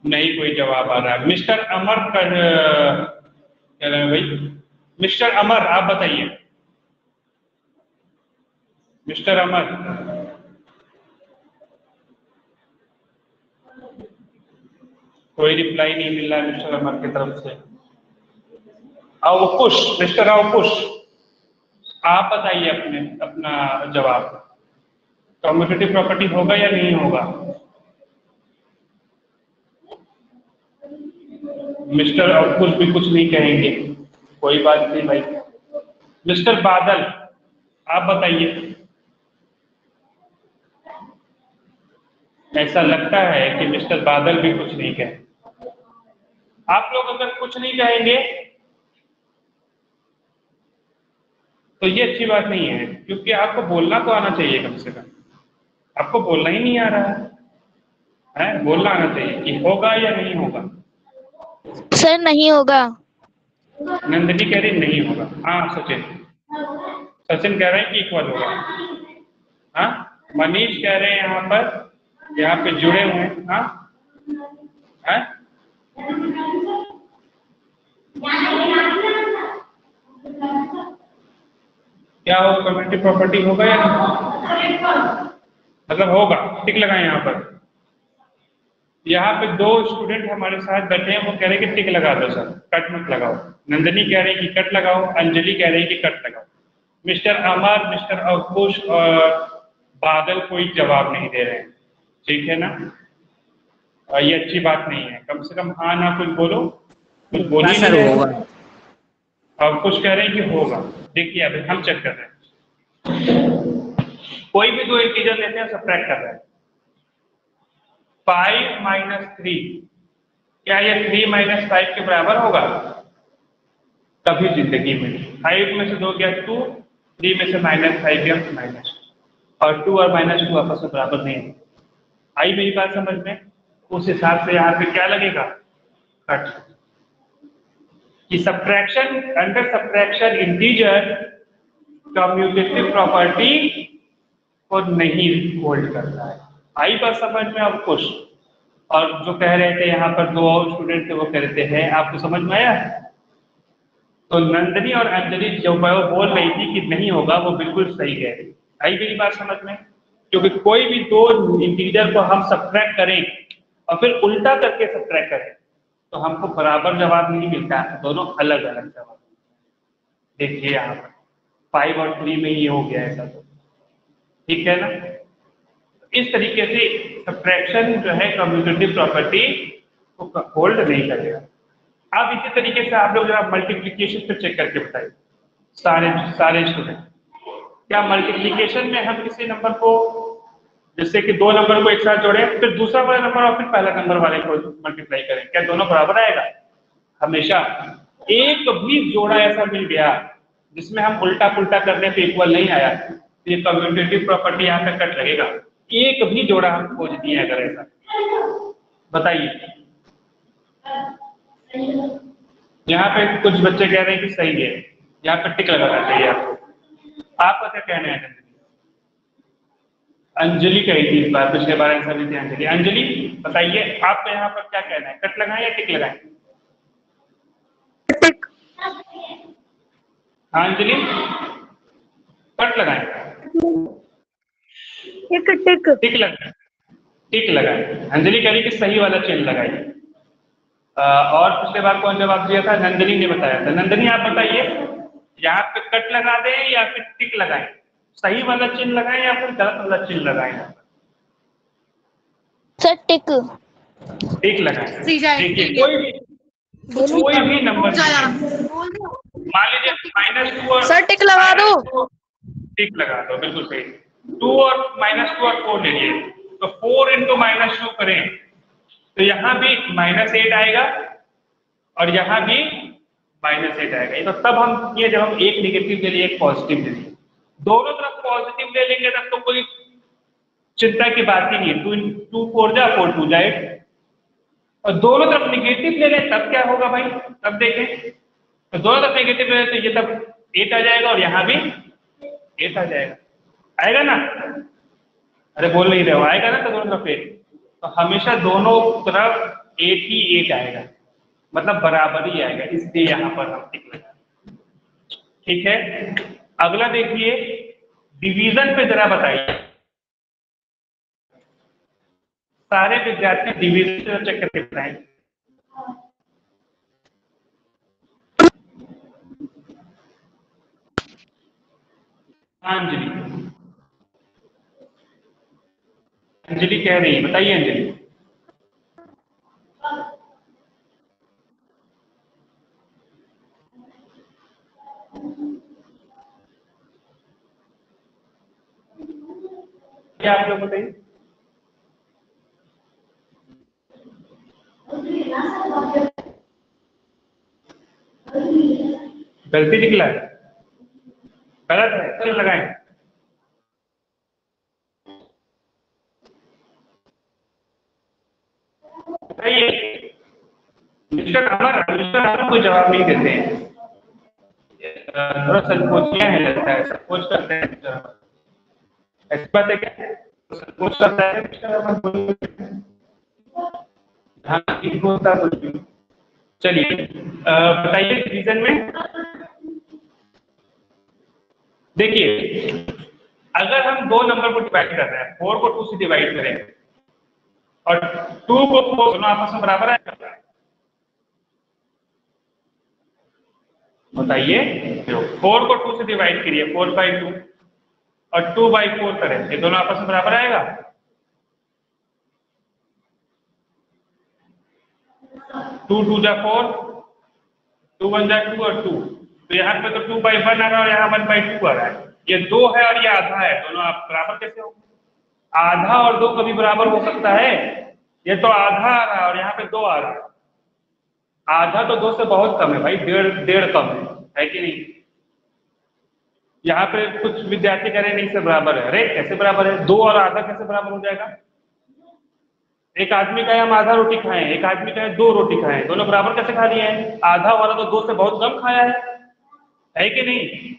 नहीं कोई जवाब आ रहा है। मिस्टर अमर कर कह रहे हैं भाई, मिस्टर अमर आप बताइए, मिस्टर अमर। कोई रिप्लाई नहीं मिल रहा है मिस्टर अमर की तरफ से। अवकुश, मिस्टर अवकुश आप बताइए अपने अपना जवाब, कम्यूटेटिव प्रॉपर्टी होगा या नहीं होगा? मिस्टर अवकुश भी कुछ नहीं कहेंगे, कोई बात नहीं भाई। मिस्टर बादल आप बताइए। ऐसा लगता है कि मिस्टर बादल भी कुछ नहीं कहे। आप लोग अगर कुछ नहीं कहेंगे तो ये अच्छी बात नहीं है, क्योंकि आपको बोलना तो आना चाहिए कम से कम। आपको बोलना ही नहीं आ रहा है, बोलना आना चाहिए कि होगा या नहीं होगा। सर नहीं होगा। नंदिनी कह रही नहीं होगा। हाँ सचिन, सचिन कह रहे हैं कि इक्वल होगा। हाँ मनीष कह रहे हैं यहाँ पे जुड़े हुए हैं। हाँ है? क्या हो, कम्युनिटी प्रॉपर्टी होगा या नहीं? मतलब होगा, टिक लगाए यहाँ पर। यहाँ पे दो स्टूडेंट हमारे साथ बैठे हैं, वो कह रहे हैं कि टिक लगा दो सर, कट मत लगाओ। नंदिनी कह रही है कि कट लगाओ, अंजलि कह रही है कि कट लगाओ। मिस्टर अमर, मिस्टर अवकुश और बादल कोई जवाब नहीं दे रहे हैं, ठीक है ना? ये अच्छी बात नहीं है, कम से कम हाँ ना कुछ बोलो, कुछ बोल ही नहीं रहे। अवकुश कह रहे हैं कि होगा। देखिए अभी हम चेक कर रहे हैं, कोई भी दो इंटीजर लेते हैं, सब्ट्रैक्ट कर रहे हैं। 5 माइनस 3, क्या ये 3 माइनस 5 के बराबर होगा? कभी जिंदगी में। 5 में से 2 गया 2, 3 में से -5 गया -2, और 2 और -2 आपस में बराबर नहीं है। आई मेरी बात समझ में? उस हिसाब से यहाँ पे क्या लगेगा? कट। कि subtraction, under subtraction integer commutative property को नहीं होल्ड करता है। आई बात समझ में अब कुछ? और जो कह रहे थे यहाँ पर दो और स्टूडेंट थे, वो कह रहे थे आपको समझ में आया? तो नंदिनी और अंजलि जो बोल रही थी कि नहीं होगा, वो बिल्कुल सही कह रही। आई मेरी बात समझ में? क्योंकि कोई भी दो इंटीजर को हम सब्ट्रैक्ट करें और फिर उल्टा करके सब्ट्रैक्ट करें तो हमको बराबर जवाब नहीं मिलता है, दोनों अलग अलग जवाब। देखिए यहाँ पर 5 और 3 में ये हो गया ऐसा, तो ठीक है ना? इस तरीके से सब्ट्रैक्शन जो है कम्यूटेटिव प्रॉपर्टी को होल्ड नहीं करेगा। अब इसी तरीके से आप लोग जरा मल्टीप्लिकेशन पे चेक करके बताइए, सारे स्टूडेंट। क्या मल्टीप्लिकेशन में हम किसी नंबर को, जैसे कि दो नंबर को एक साथ जोड़े, फिर दूसरा वाला नंबर और फिर पहला नंबर वाले को मल्टीप्लाई करें, क्या दोनों बराबर आएगा? हमेशा। एक भी जोड़ा ऐसा मिल गया जिसमें हम उल्टा पुल्टा करने पे इक्वल नहीं आया, तो ये कम्यूटेटिव प्रॉपर्टी यहाँ पे कट लगेगा। एक भी जोड़ा हम खोज दिए अगर ऐसा, बताइए। यहाँ पे कुछ बच्चे कह रहे हैं कि सही है, यहाँ पे टिक लगाना चाहिए आपको। आपका क्या कहना है? अंजलि कही थी इस बार, पिछले बार ऐसा भी थी अंजलि। अंजलि बताइए आपका यहाँ पर क्या कहना है, कट लगाएं या टिक लगाएं? टिक। हाँ अंजलि, कट लगाएं? टिक टिक टिक लगाएं, टिक लगाएं। अंजलि कह रही कि सही वाला चिन्ह लगाइए। और पिछले बार कौन जवाब दिया था? नंदिनी ने बताया था। नंदिनी आप बताइए, यहाँ पे कट लगा दें या फिर टिक लगाएं? सही वाला चिन्ह लगाएं या फिर गलत वाला चिन्ह लगाएं? सर टिक। टिक लगाएं। देखिए कोई भी नंबर, मान लीजिए -2 और सर टिक लगा दो। टिक लगा दो, बिल्कुल सही। 2 और -2 और 4 ले लिए, तो 4 इंटू -2 करें तो यहाँ भी -8 आएगा और यहाँ भी -8 आएगा। तो तब हम ये, जब हम एक निगेटिव ले लिए एक पॉजिटिव ले लिए, दोनों तरफ पॉजिटिव ले लेंगे तब तो कोई चिंता की बात ही नहीं है। 2 4 जा 4 2 जाए, और दोनों तरफ निगेटिव ले लें तब क्या होगा भाई? तब देखें, तो दोनों तरफ नेगेटिव है तो ये तब 8 आ जाएगा और यहाँ भी 8 आ जाएगा। आएगा ना? अरे बोल नहीं रहे हो, आएगा ना? तो दोनों तरफ 8। तो हमेशा दोनों तरफ 8 ही 8 आएगा, मतलब बराबर ही आएगा, इसलिए यहाँ पर हम टिक लगा। ठीक है, अगला देखिए, डिवीजन पे जरा बताइए, सारे विद्यार्थी डिवीजन से चेक करके बताएं। अंजलि, अंजलि कह रही है, बताइए अंजलि। क्या आप लोग बताइए। गलती निकला है, गलत है, चल लगाएं। बताइए, मिस्टर अमर कोई जवाब नहीं देते हैं, थोड़ा संकोचियां है, लगता है संकोच करते हैं मिस्टर अमर। ऐसी बात है क्या? तो संकोच करता है मिस्टर अमर, बोलिए। हाँ ठीक होता कुछ भी। चलिए बताइए डिवीजन में। देखिए, अगर हम दो नंबर को डिवाइड कर रहे हैं, 4 को 2 से डिवाइड करेंगे और 2 को 4, दोनों आपस में बराबर आएगा। बताइए, 4 को 2 से डिवाइड करिए, 4/2 और 2/4 करें, ये दोनों आपस में बराबर आएगा। 2 2 जा 4, 2 1 जा 2 और 2, तो यहाँ पे तो 2/1 आ रहा है और यहाँ 1/2 आ रहा है, ये 2 है और ये आधा है, दोनों आप बराबर कैसे होंगे? आधा और 2 कभी बराबर हो सकता है? ये तो आधा आ रहा है और यहाँ पे 2 आ रहा है, आधा तो 2 से बहुत कम है भाई, डेढ़ कम है कि नहीं? यहाँ पे कुछ विद्यार्थी कह रहे हैं नहीं से बराबर है, अरे कैसे बराबर है? 2 और आधा कैसे बराबर हो जाएगा? एक आदमी कहे हम आधा रोटी खाएं, एक आदमी कहे 2 रोटी खाएं, दोनों बराबर कैसे खा लिए हैं? आधा वाला तो 2 से बहुत कम खाया है कि नहीं?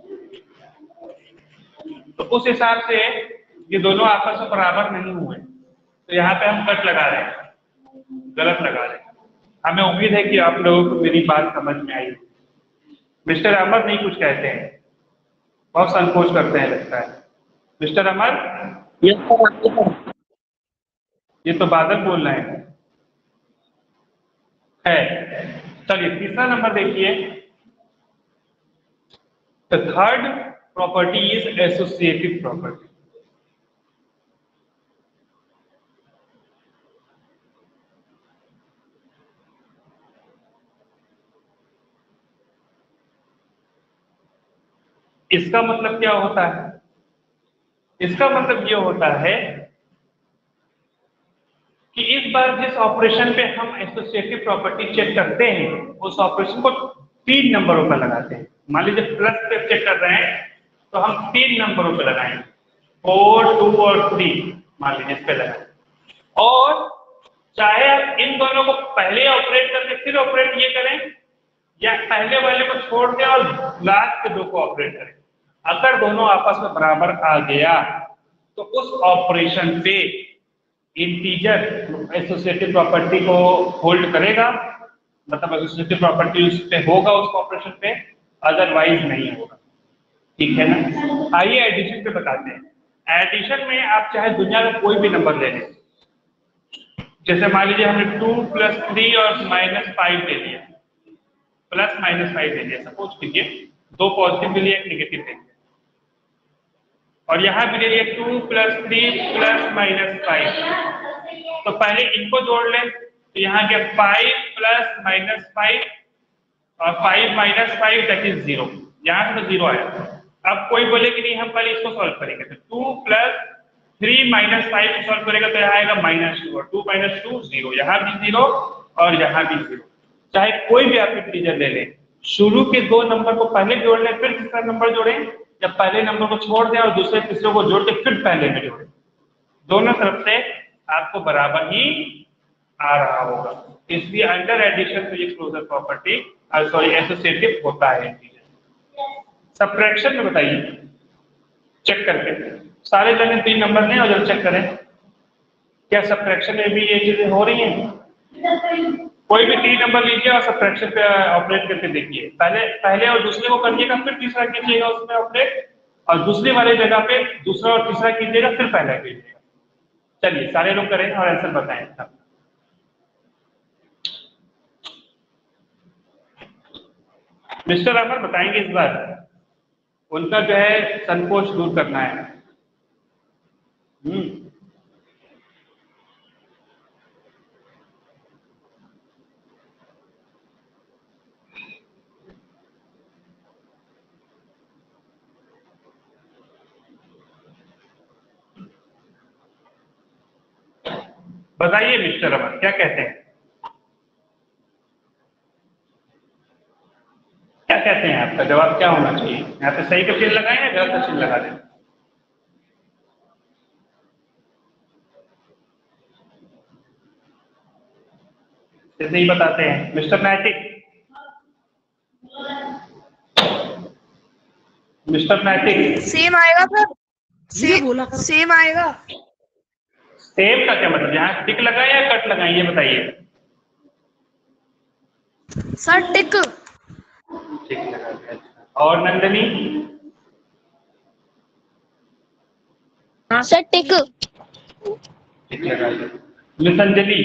तो उस हिसाब से ये दोनों आपस में बराबर नहीं हुए, तो यहाँ पे हम कट लगा रहे हैं, गलत लगा रहे हैं। हमें उम्मीद है कि आप लोगों को मेरी बात समझ में आई। मिस्टर अमर नहीं कुछ कहते हैं, बहुत संकोच करते हैं लगता है। मिस्टर अमर, ये तो बादल बोल रहे हैं है। चलिए तीसरा नंबर देखिए, the third property is associative property. इसका मतलब क्या होता है? इसका मतलब ये होता है कि इस बार जिस ऑपरेशन पे हम एसोसिएटिव प्रॉपर्टी चेक करते हैं, उस ऑपरेशन को 3 नंबरों पर लगाते हैं। मान लीजिए प्लस पे चेक कर रहे हैं तो हम 3 नंबरों पर लगाएंगे, 4 2 और 3 मान लीजिए इस पे लगाएं, और चाहे आप इन दोनों को पहले ऑपरेट करके फिर ऑपरेट ये करें या पहले वाले को छोड़ दें और लास्ट के 2 को ऑपरेट करें, अगर दोनों आपस में बराबर आ गया तो उस ऑपरेशन पे इंटीजर एसोसिएटिव प्रॉपर्टी को होल्ड करेगा, मतलब एसोसिएटिव प्रॉपर्टी उस पे होगा उस ऑपरेशन पे, अदरवाइज नहीं होगा। ठीक है ना? आइए एडिशन पे बताते हैं। एडिशन में आप चाहे दुनिया का कोई भी नंबर ले लें, जैसे मान लीजिए हमने 2 + 3 और -5 ले लिया, प्लस -5 ले लिया, सपोज कीजिए 2 पॉजिटिव ले लिया, एक नेगेटिव ले लिया, और यहाँ भी ले लिया 2 + 3 + -5। तो पहले इनको जोड़ लें, तो यहाँ के 5 + -5 और 5 - 5 दैट इज 0, यहाँ से तो 0 आया। अब कोई बोले कि नहीं हम पहले इसको सॉल्व करेंगे, तो 2 + 3 - 5 को सॉल्व करेगा तो यहाँ आएगा -2 और 2 - 2 0, यहाँ भी 0 और यहाँ भी 0। चाहे कोई भी आप इंटीजर ले लें, शुरू के 2 नंबर को पहले जोड़ लें फिर तीसरा नंबर जोड़ें, या पहले नंबर को छोड़ दें और दूसरे तीसरे को जोड़ के फिर पहले में जोड़ें, दोनों तरफ से आपको बराबर ही आ रहा होगा। इसलिए अंडर एडिशन तो ये क्लोजर प्रॉपर्टी सॉरी एसोसिएटिव होता है। सबट्रैक्शन में बताइए, चेक करके सारे जने 3 नंबर लें और जब चेक करें क्या सबट्रैक्शन में भी ये चीजें हो रही हैं। कोई भी 3 नंबर लीजिए और सब्ट्रैक्शन पे ऑपरेट करके देखिए। पहले और दूसरे को करिएगा, फिर तीसरा कीजिएगा उसमें ऑपरेट, और दूसरी वाली जगह पे दूसरा और तीसरा कीजिएगा, फिर पहला कीजिएगा। चलिए सारे लोग करें और आंसर बताएं। मिस्टर अमर बताएंगे इस बार, उनका जो है संकोच दूर करना है। बताइए मिस्टर अमर क्या कहते हैं, क्या कहते हैं, आपका जवाब क्या होना चाहिए? यहाँ पे सही का चिन्ह लगाएं या गलत का चिन्ह लगा दें? जैसे ही बताते हैं मिस्टर नैतिक, मिस्टर नैतिक। सेम आएगा सर, बोला कर। सेम आएगा। सेम का क्या मतलब, यहाँ टिक लगाएं या कट लगाएं ये बताइए। सर टिक। टिक लगा दिया। और नंदनी? सर टिक। टिक लगा दिया। मिस अंजलि?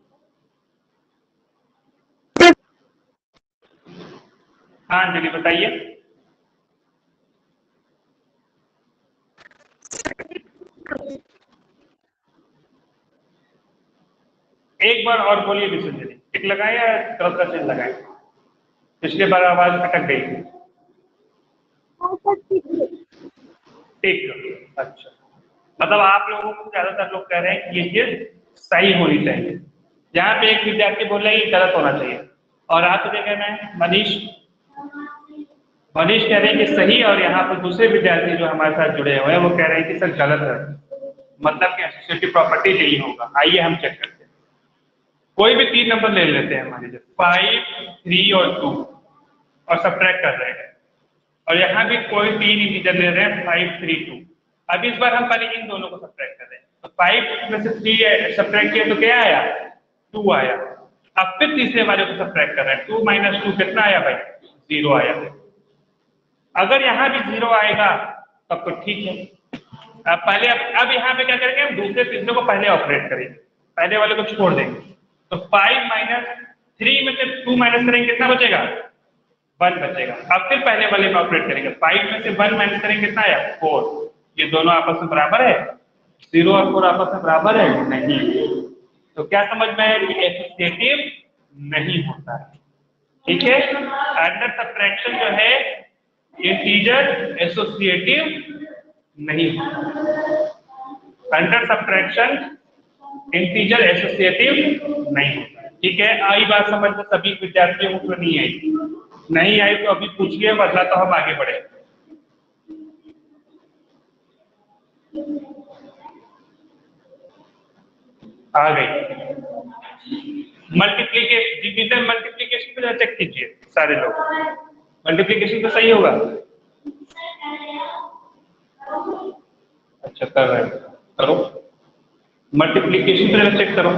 हाँ अंजलि बताइए। एक बार और बोलिए मिस अंजलि, टिक लगाएं या गलत का चिन्ह लगाएं? पिछले बार आवाज अटक गई थी। टिक, अच्छा। मतलब आप लोगों को ज्यादातर लोग कह रहे हैं कि ये चीज सही होनी चाहिए। यहाँ पे एक विद्यार्थी बोल रहे हैं कि गलत होना चाहिए, और आप क्या कहना है मनीष? मनीष कह रहे हैं कि सही, और यहाँ पर दूसरे विद्यार्थी जो हमारे साथ जुड़े हुए हैं वो कह रहे हैं कि सर गलत है, मतलब कि एसोसिएटिव प्रॉपर्टी नहीं होगा। आइए हम चेक करते हैं। कोई भी 3 नंबर ले लेते हैं, मान लीजिए 5, 3 और 2, और सब्ट्रैक्ट कर रहे हैं, और यहाँ भी कोई 3 इंटीजर ले रहे हैं 5, 3, 2। अब इस बार हम पहले इन दोनों को सब्ट्रैक्ट कर रहे हैं, तो 5 में से 3 सब्ट्रैक्ट किया तो क्या आया? 2 आया। अब फिर तीसरे वाले को सब्ट्रैक्ट कर रहे हैं, 2 - 2 कितना आया भाई? 0 आया। अगर यहाँ भी 0 आएगा तब तो ठीक है। अब यहाँ पे क्या करेंगे, हम दूसरे तीसरे को पहले ऑपरेट करेंगे, पहले वाले को छोड़ देंगे। तो 5 - 3 में से 2 माइनस करेंगे, कितना बचेगा? 1 बचेगा। अब फिर पहले वाले में ऑपरेट करेंगे, 5 में से 1 माइनस करेंगे, कितना आया? 4। ये दोनों आपस में बराबर है? 0 और 4 आपस में बराबर है? नहीं। तो क्या समझ में आया कि एसोसिएटिव नहीं होता है। ठीक है, अंडर सब्ट्रैक्शन जो है इंटीजर एसोसिएटिव नहीं होता। अंडर सब्ट्रैक्शन इंटीजर एसोसिएटिव नहीं होता। ठीक है, आई बात समझ में सभी विद्यार्थियों को नहीं आई? नहीं आई तो अभी पूछिए, वरना तो हम आगे बढ़े। आ गई मल्टीप्लीकेशन, डिवीजन मल्टीप्लीकेशन को चेक कीजिए सारे लोग। मल्टीप्लीकेशन तो सही होगा। अच्छा कर रहे हैं, करो मल्टीप्लीकेशन पे चेक करो।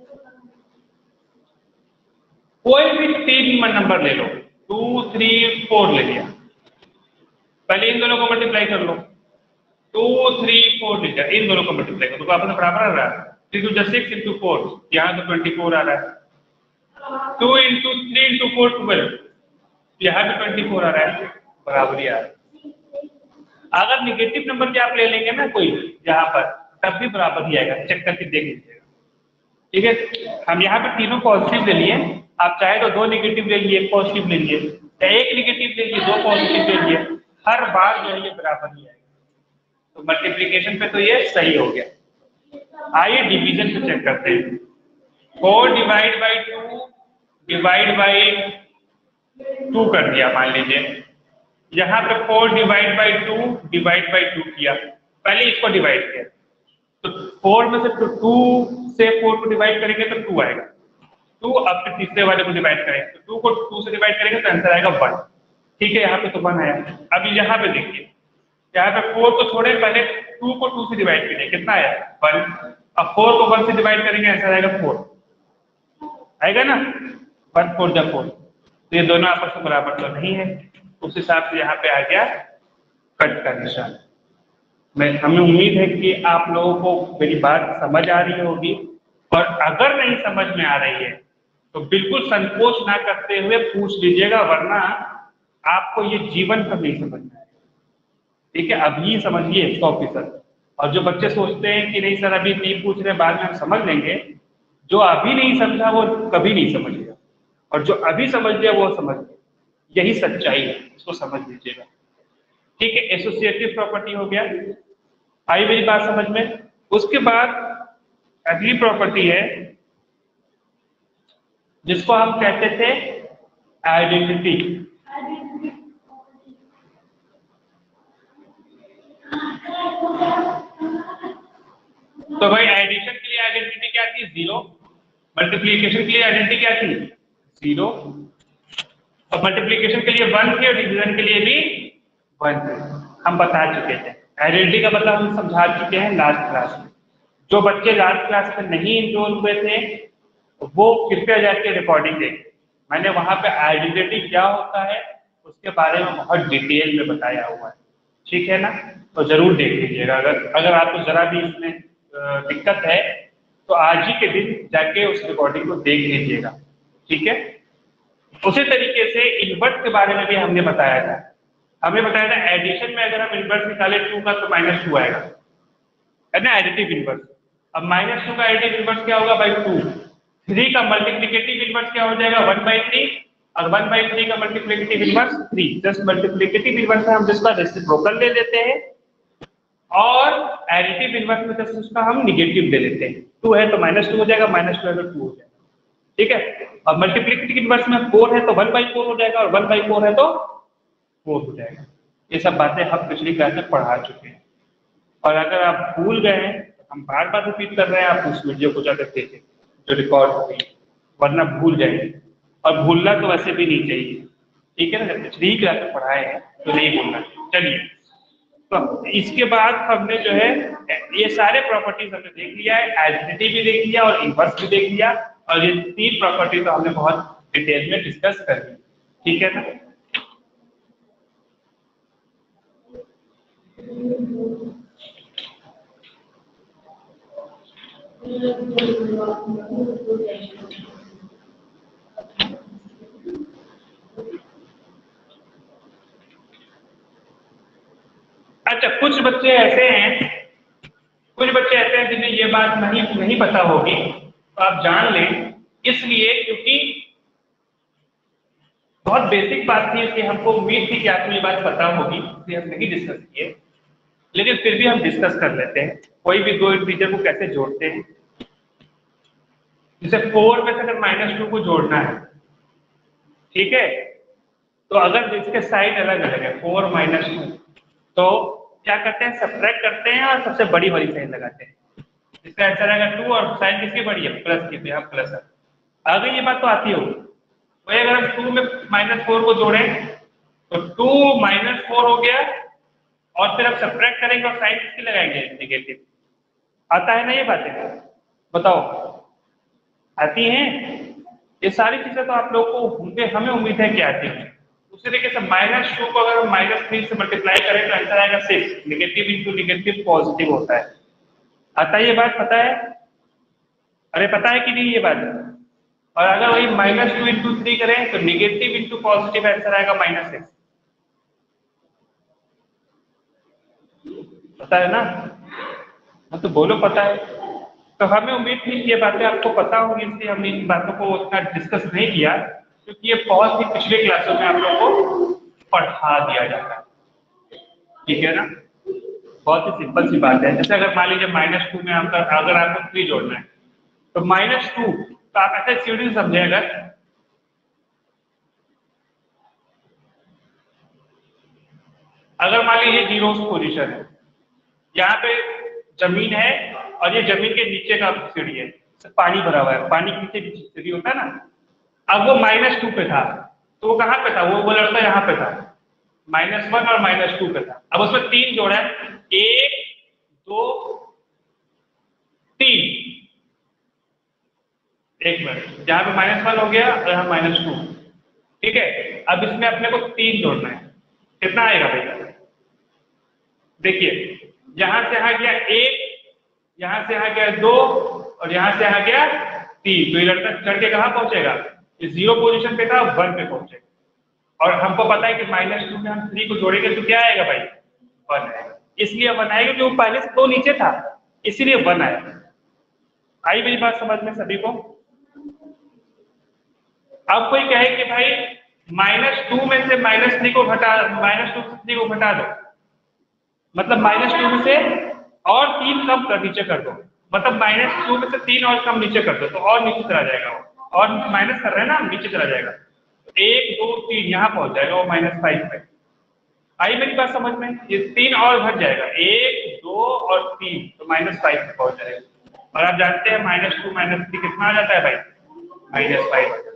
कोई भी 3 नंबर ले लो, 2, 3, 4 ले लिया, पहले इन दोनों को मल्टीप्लाई कर लो। 2, 3, 4 ले लिया, इन दोनों को मल्टीप्लाई करो तो आपस में बराबर आ रहा है। 3 × 6 × 4, यहाँ तो 24 आ रहा है। 2 × 3 × 4 12, यहाँ भी 24 आ रहा है, बराबरी आ रहा है। अगर निगेटिव नंबर भी आप ले लेंगे ना कोई यहाँ पर, तब भी बराबर ही आएगा, चेक करके देख लीजिएगा। ठीक है, हम यहाँ पे तीनों पॉजिटिव ले लिए, आप चाहे तो 2 निगेटिव ले लिए, 1 पॉजिटिव ले लिए, या 1 निगेटिव ले लिए, 2 पॉजिटिव ले लिए, हर बार जो है ये बराबर ही आएगा। तो मल्टीप्लीकेशन पे तो ये सही हो गया। आइए डिवीजन पे चेक करते हैं। 4 ÷ 2 डिवाइड बाई 2 कर दिया, मान लीजिए यहाँ पे 4 ÷ 2 डिवाइड बाई 2 किया, पहले इसको डिवाइड किया, तो 4 में से 2 से 4 को डिवाइड करेंगे तो 2 आएगा। 2 अब फिर तीसरे वाले को डिवाइड करेंगे तो 2 को 2 से डिवाइड करेंगे तो आंसर आएगा 1। ठीक है, यहाँ पे तो 1 आया। अभी यहाँ पे देखिए, यहाँ पे 4 को छोड़े, पहले 2 को 2 से डिवाइड करेंगे, कितना आया? 1। अब 4 को 1 से डिवाइड करेंगे, आंसर आएगा 4। आएगा ना 1/4 तो ये दोनों आपस में बराबर तो नहीं है, उस हिसाब से यहाँ पे आ गया कट का निशान। हमें उम्मीद है कि आप लोगों को मेरी बात समझ आ रही होगी, और अगर नहीं समझ में आ रही है तो बिल्कुल संकोच ना करते हुए पूछ लीजिएगा, वरना आपको ये जीवन भर नहीं समझ में आएगा। ठीक है, अभी समझिए 100%। और जो बच्चे सोचते हैं कि नहीं सर अभी नहीं पूछ रहे बाद में हम समझ लेंगे, जो अभी नहीं समझा वो कभी नहीं समझेगा, और जो अभी समझ लिया वो समझ लिया। यही सच्चाई है, इसको समझ लीजिएगा। ठीक है, एसोसिएटिव प्रॉपर्टी हो गया, आई मेरी बात समझ में। उसके बाद अगली प्रॉपर्टी है जिसको हम कहते थे आइडेंटिटी। तो भाई एडिशन के लिए आइडेंटिटी क्या थी? 0। मल्टीप्लिकेशन के लिए आइडेंटिटी क्या थी? 0। और मल्टीप्लिकेशन के लिए 1 थी और डिवीजन के लिए भी 1 थी। हम बता चुके थे आइडेंटिटी का मतलब, हम समझा चुके हैं लास्ट क्लास में। जो बच्चे लास्ट क्लास में नहीं इनरोल हुए थे वो कृपया जाके रिकॉर्डिंग देखें। मैंने वहां पे आइडेंटिटी क्या होता है उसके बारे में बहुत डिटेल में बताया हुआ है। ठीक है ना, तो जरूर देख लीजिएगा। अगर आपको जरा भी इसमें दिक्कत है तो आज ही के दिन जाके उस रिकॉर्डिंग को देख लीजिएगा। ठीक है, उसी तरीके से इनवर्स के बारे में भी हमने बताया था। हमने बताया था एडिशन में अगर हम इनवर्स निकाले 2 का तो -2 आएगा, है ना, एडिटिव इनवर्स। अब -2 का एडिटिव इनवर्स क्या होगा? 2। 3 का मल्टीप्लिकेटिव इनवर्स क्या हो जाएगा? 1/3। और 1/3 का multiplicative inverse 3। Just multiplicative inverse में हम जिसका रेसिप्रोकल ले लेते हैं, और एडिटिव इनवर्स में जस्ट उसका हम निगेटिव ले लेते हैं। 2 है तो -2 हो जाएगा, -2 है तो 2 हो जाएगा। ठीक है, और मल्टीप्लिकेटिव इनवर्स में 4 है तो 1/4 हो जाएगा, और 1/4 है तो 4 हो जाएगा। ये सब बातें हम पिछली क्लास में पढ़ा चुके हैं, और अगर आप भूल गए हैं तो हम बार बार रिपीट कर रहे हैं। आप उस वीडियो को जाकर देखें जो रिकॉर्ड हुई, वरना भूल जाएंगे, और भूलना तो वैसे भी नहीं चाहिए। ठीक है ना, जब पिछली क्लास में पढ़ाए हैं तो नहीं भूलना। चलिए, तो इसके बाद हमने जो है ये सारे प्रॉपर्टीज हमने देख लिया है, आइडेंटिटी भी देख लिया और इनवर्स भी देख लिया, और ये 3 प्रॉपर्टी तो हमने बहुत डिटेल में डिस्कस कर ली। ठीक है ना, अच्छा कुछ बच्चे ऐसे हैं जिन्हें ये बात नहीं पता होगी, तो आप जान लें, इसलिए क्योंकि बहुत बेसिक बात थी, इसलिए हमको उम्मीद थी कि आपको ये बात पता होगी, इसलिए हम नहीं डिस्कस किए, लेकिन फिर भी हम डिस्कस कर लेते हैं। कोई भी दो इंटीजर को कैसे जोड़ते हैं। जैसे 4 में से अगर -2 को जोड़ना है, ठीक है, तो अगर इसके साइड अलग अलग है 4 -2, तो क्या करते हैं? सब्ट्रैक्ट करते हैं और सबसे बड़ी वाली साइन लगाते हैं। इसका आंसर आएगा 2, और साइन किसकी बड़ी है? प्लस की, तो यहाँ प्लस है। आगे ये बात तो आती होगी। वही अगर हम 2 में -4 को जोड़े तो 2 -4 हो गया, और फिर हम सब्ट्रैक्ट करेंगे और साइन किसकी लगाएंगे? नेगेटिव। आता है ना ये बातें? बताओ, आती हैं? ये सारी चीजें तो आप लोगों को हमें उम्मीद है कि आती है। उसी तरीके से -2 को अगर हम -3 से मल्टीप्लाई करें तो आंसर आएगा 6। नेगेटिव इंटू नेगेटिव पॉजिटिव होता है। आता है ये बात? पता है? अरे पता है कि नहीं ये बात? और अगर वही -2 इंटू 3 करें तो नेगेटिव इंटू पॉजिटिव आंसर आएगा -6। पता है ना? हाँ तो बोलो पता है। तो हमें उम्मीद थी कि ये बातें आपको पता होंगी, इसलिए हमने इन बातों को उतना डिस्कस नहीं किया, क्योंकि ये बहुत ही पिछले क्लासों में आप लोगों को पढ़ा दिया जाता है। ठीक है ना, बहुत ही सिंपल सी बात है। जैसे अगर मान लीजिए -2 में अगर आपको 3 जोड़ना है तो -2 तो आप ऐसे सीढ़ी समझे। अगर मान लीजिए जीरोस पोजीशन है, यहाँ पे जमीन है और ये जमीन के नीचे का सीढ़ी है, पानी भरा हुआ है, पानी के नीचे भी सीढ़ी होता है ना। अब वो -2 पे था, तो वो कहाँ पे था? वो लड़का यहाँ पे था, -1 और -2 पे था। अब उसमें 3 जोड़ा है, 1 2 3। एक मिनट, जहाँ पे -1 हो गया और यहाँ -2, ठीक है। अब इसमें अपने को 3 जोड़ना है, कितना आएगा भाई? देखिए यहाँ से आ गया 1, यहाँ से आ गया 2 और यहाँ से आ गया 3, तो ये लड़का चढ़ के कहाँ पहुंचेगा? ये 0 पोजीशन पे था, 1 पे पहुंचेगा। और हमको पता है कि -2 में हम 3 को जोड़ेंगे तो क्या आएगा भाई? 1 आएगा। इसलिए 1 आएगा क्योंकि पहले से 2 नीचे था, इसीलिए 1 आएगा। आई मेरी बात समझ में सभी को? अब कोई कहे कि भाई -2 में से -3 को घटा, -2 से 3 को घटा दो, मतलब -2 में से और 3 कम कर नीचे कर दो, मतलब -2 में से 3 और कम नीचे कर दो, तो और नीचे चला जाएगा वो, और माइनस कर रहे हैं ना, नीचे चला जाएगा। 1 2 3 यहाँ पहुंच जाएगा वो -5 पे। आई मेरी बात समझ में? ये 3 और घट जाएगा, 1 2 और 3, तो -5 पे पहुंच जाएगा। और आप जानते हैं -2 -3 कितना आ जाता है भाई? -5 आ जाता है।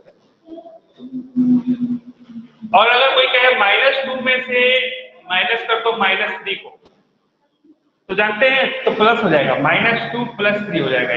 और अगर कोई कहे -2 में से माइनस कर दो -3 को, तो जानते हैं तो प्लस हो जाएगा, -2 + 3 हो जाएगा।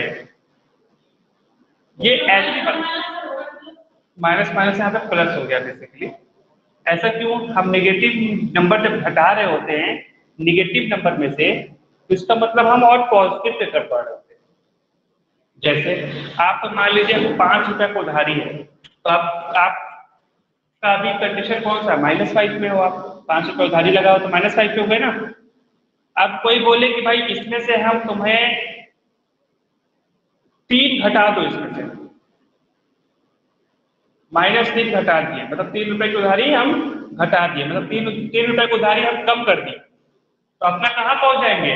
ये ऐसी माइनस माइनस यहाँ पे प्लस हो गया बेसिकली। ऐसा क्यों? हम नेगेटिव नंबर जब घटा रहे होते हैं नेगेटिव नंबर में से, तो इसका मतलब हम और पॉजिटिव पे कर पा रहे होते हैं। जैसे आप मान लीजिए 5 रुपए को उधारी है, तो आपका अभी कंडीशन कौन सा? -5 में हो, आप 5 रुपए उधारी लगाओ तो -5 पे हो गए ना। अब कोई बोले कि भाई इसमें से हम तुम्हें 3 घटा दो, इसमें से -3 घटा दिए, मतलब 3 रुपए की उधारी हम घटा दिए, मतलब 3 रुपए की उधारी हम कम कर दिए, तो अपना कहाँ पहुंच जाएंगे?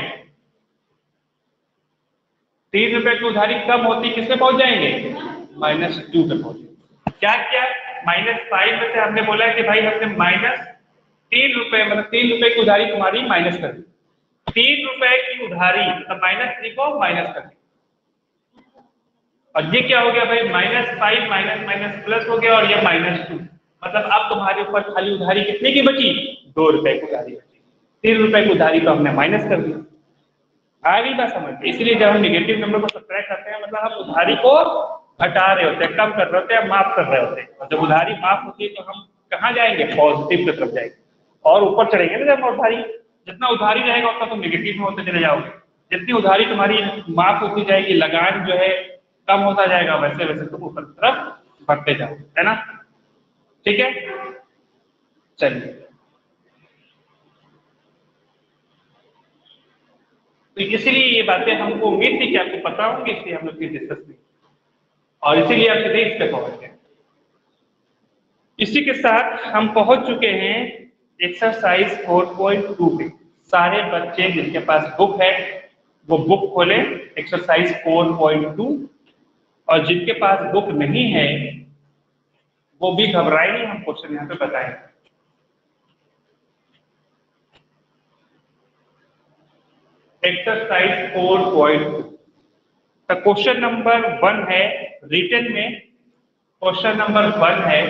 3 रुपए की उधारी कम होती किससे पहुंच जाएंगे? -2 पे पहुंचे। क्या किया? -5 में से हमने बोला कि भाई हमने -3 रुपए, मतलब 3 रुपए की उधारी तुम्हारी माइनस कर दी, 3 रुपए की उधारी मतलब -3 को माइनस कर दी। और ये क्या हो गया भाई? -5 माइनस माइनस प्लस हो गया, और ये -2, मतलब अब तुम्हारे ऊपर खाली उधारी कितने की बची? 2 रुपए की उधारी बची। 3 रुपए की उधारी तो हमने माइनस कर दी। आ गई बात समझ? इसलिए जब हम नेगेटिव नंबर को सब्ट्रैक्ट करते हैं, मतलब हम उधारी को हटा रहे होते हैं, कम कर रहे होते हैं, माफ कर रहे होते हैं। और जब उधारी माफ होती है तो हम कहाँ जाएंगे? पॉजिटिव की तरफ जाएंगे, और ऊपर चढ़ेंगे ना। जब उधारी, जितना उधारी रहेगा उतना तुम नेगेटिव में होते चले जाओगे। जितनी उधारी तुम्हारी माफ होती जाएगी, लगान जो है कम होता जाएगा, वैसे वैसे तुम ऊपर की तरफ बढ़ते जाओ, है ना? ठीक है, चलिए। तो इसीलिए ये बातें हमको उम्मीद थी कि आपको पता होंगी, इसलिए हम लोग डिस्कस की, और इसीलिए आप सीधे इस पे पहुंच गए। इसी के साथ हम पहुंच चुके हैं एक्सरसाइज 4.2 पे। सारे बच्चे जिनके पास बुक है वो बुक खोलें, एक्सरसाइज 4.2, और जिनके पास बुक नहीं है वो भी घबराए नहीं, हम क्वेश्चन यहाँ पे बताएंगे। एक्सरसाइज 4.2 का क्वेश्चन नंबर 1 है रिटन में, क्वेश्चन नंबर 1 है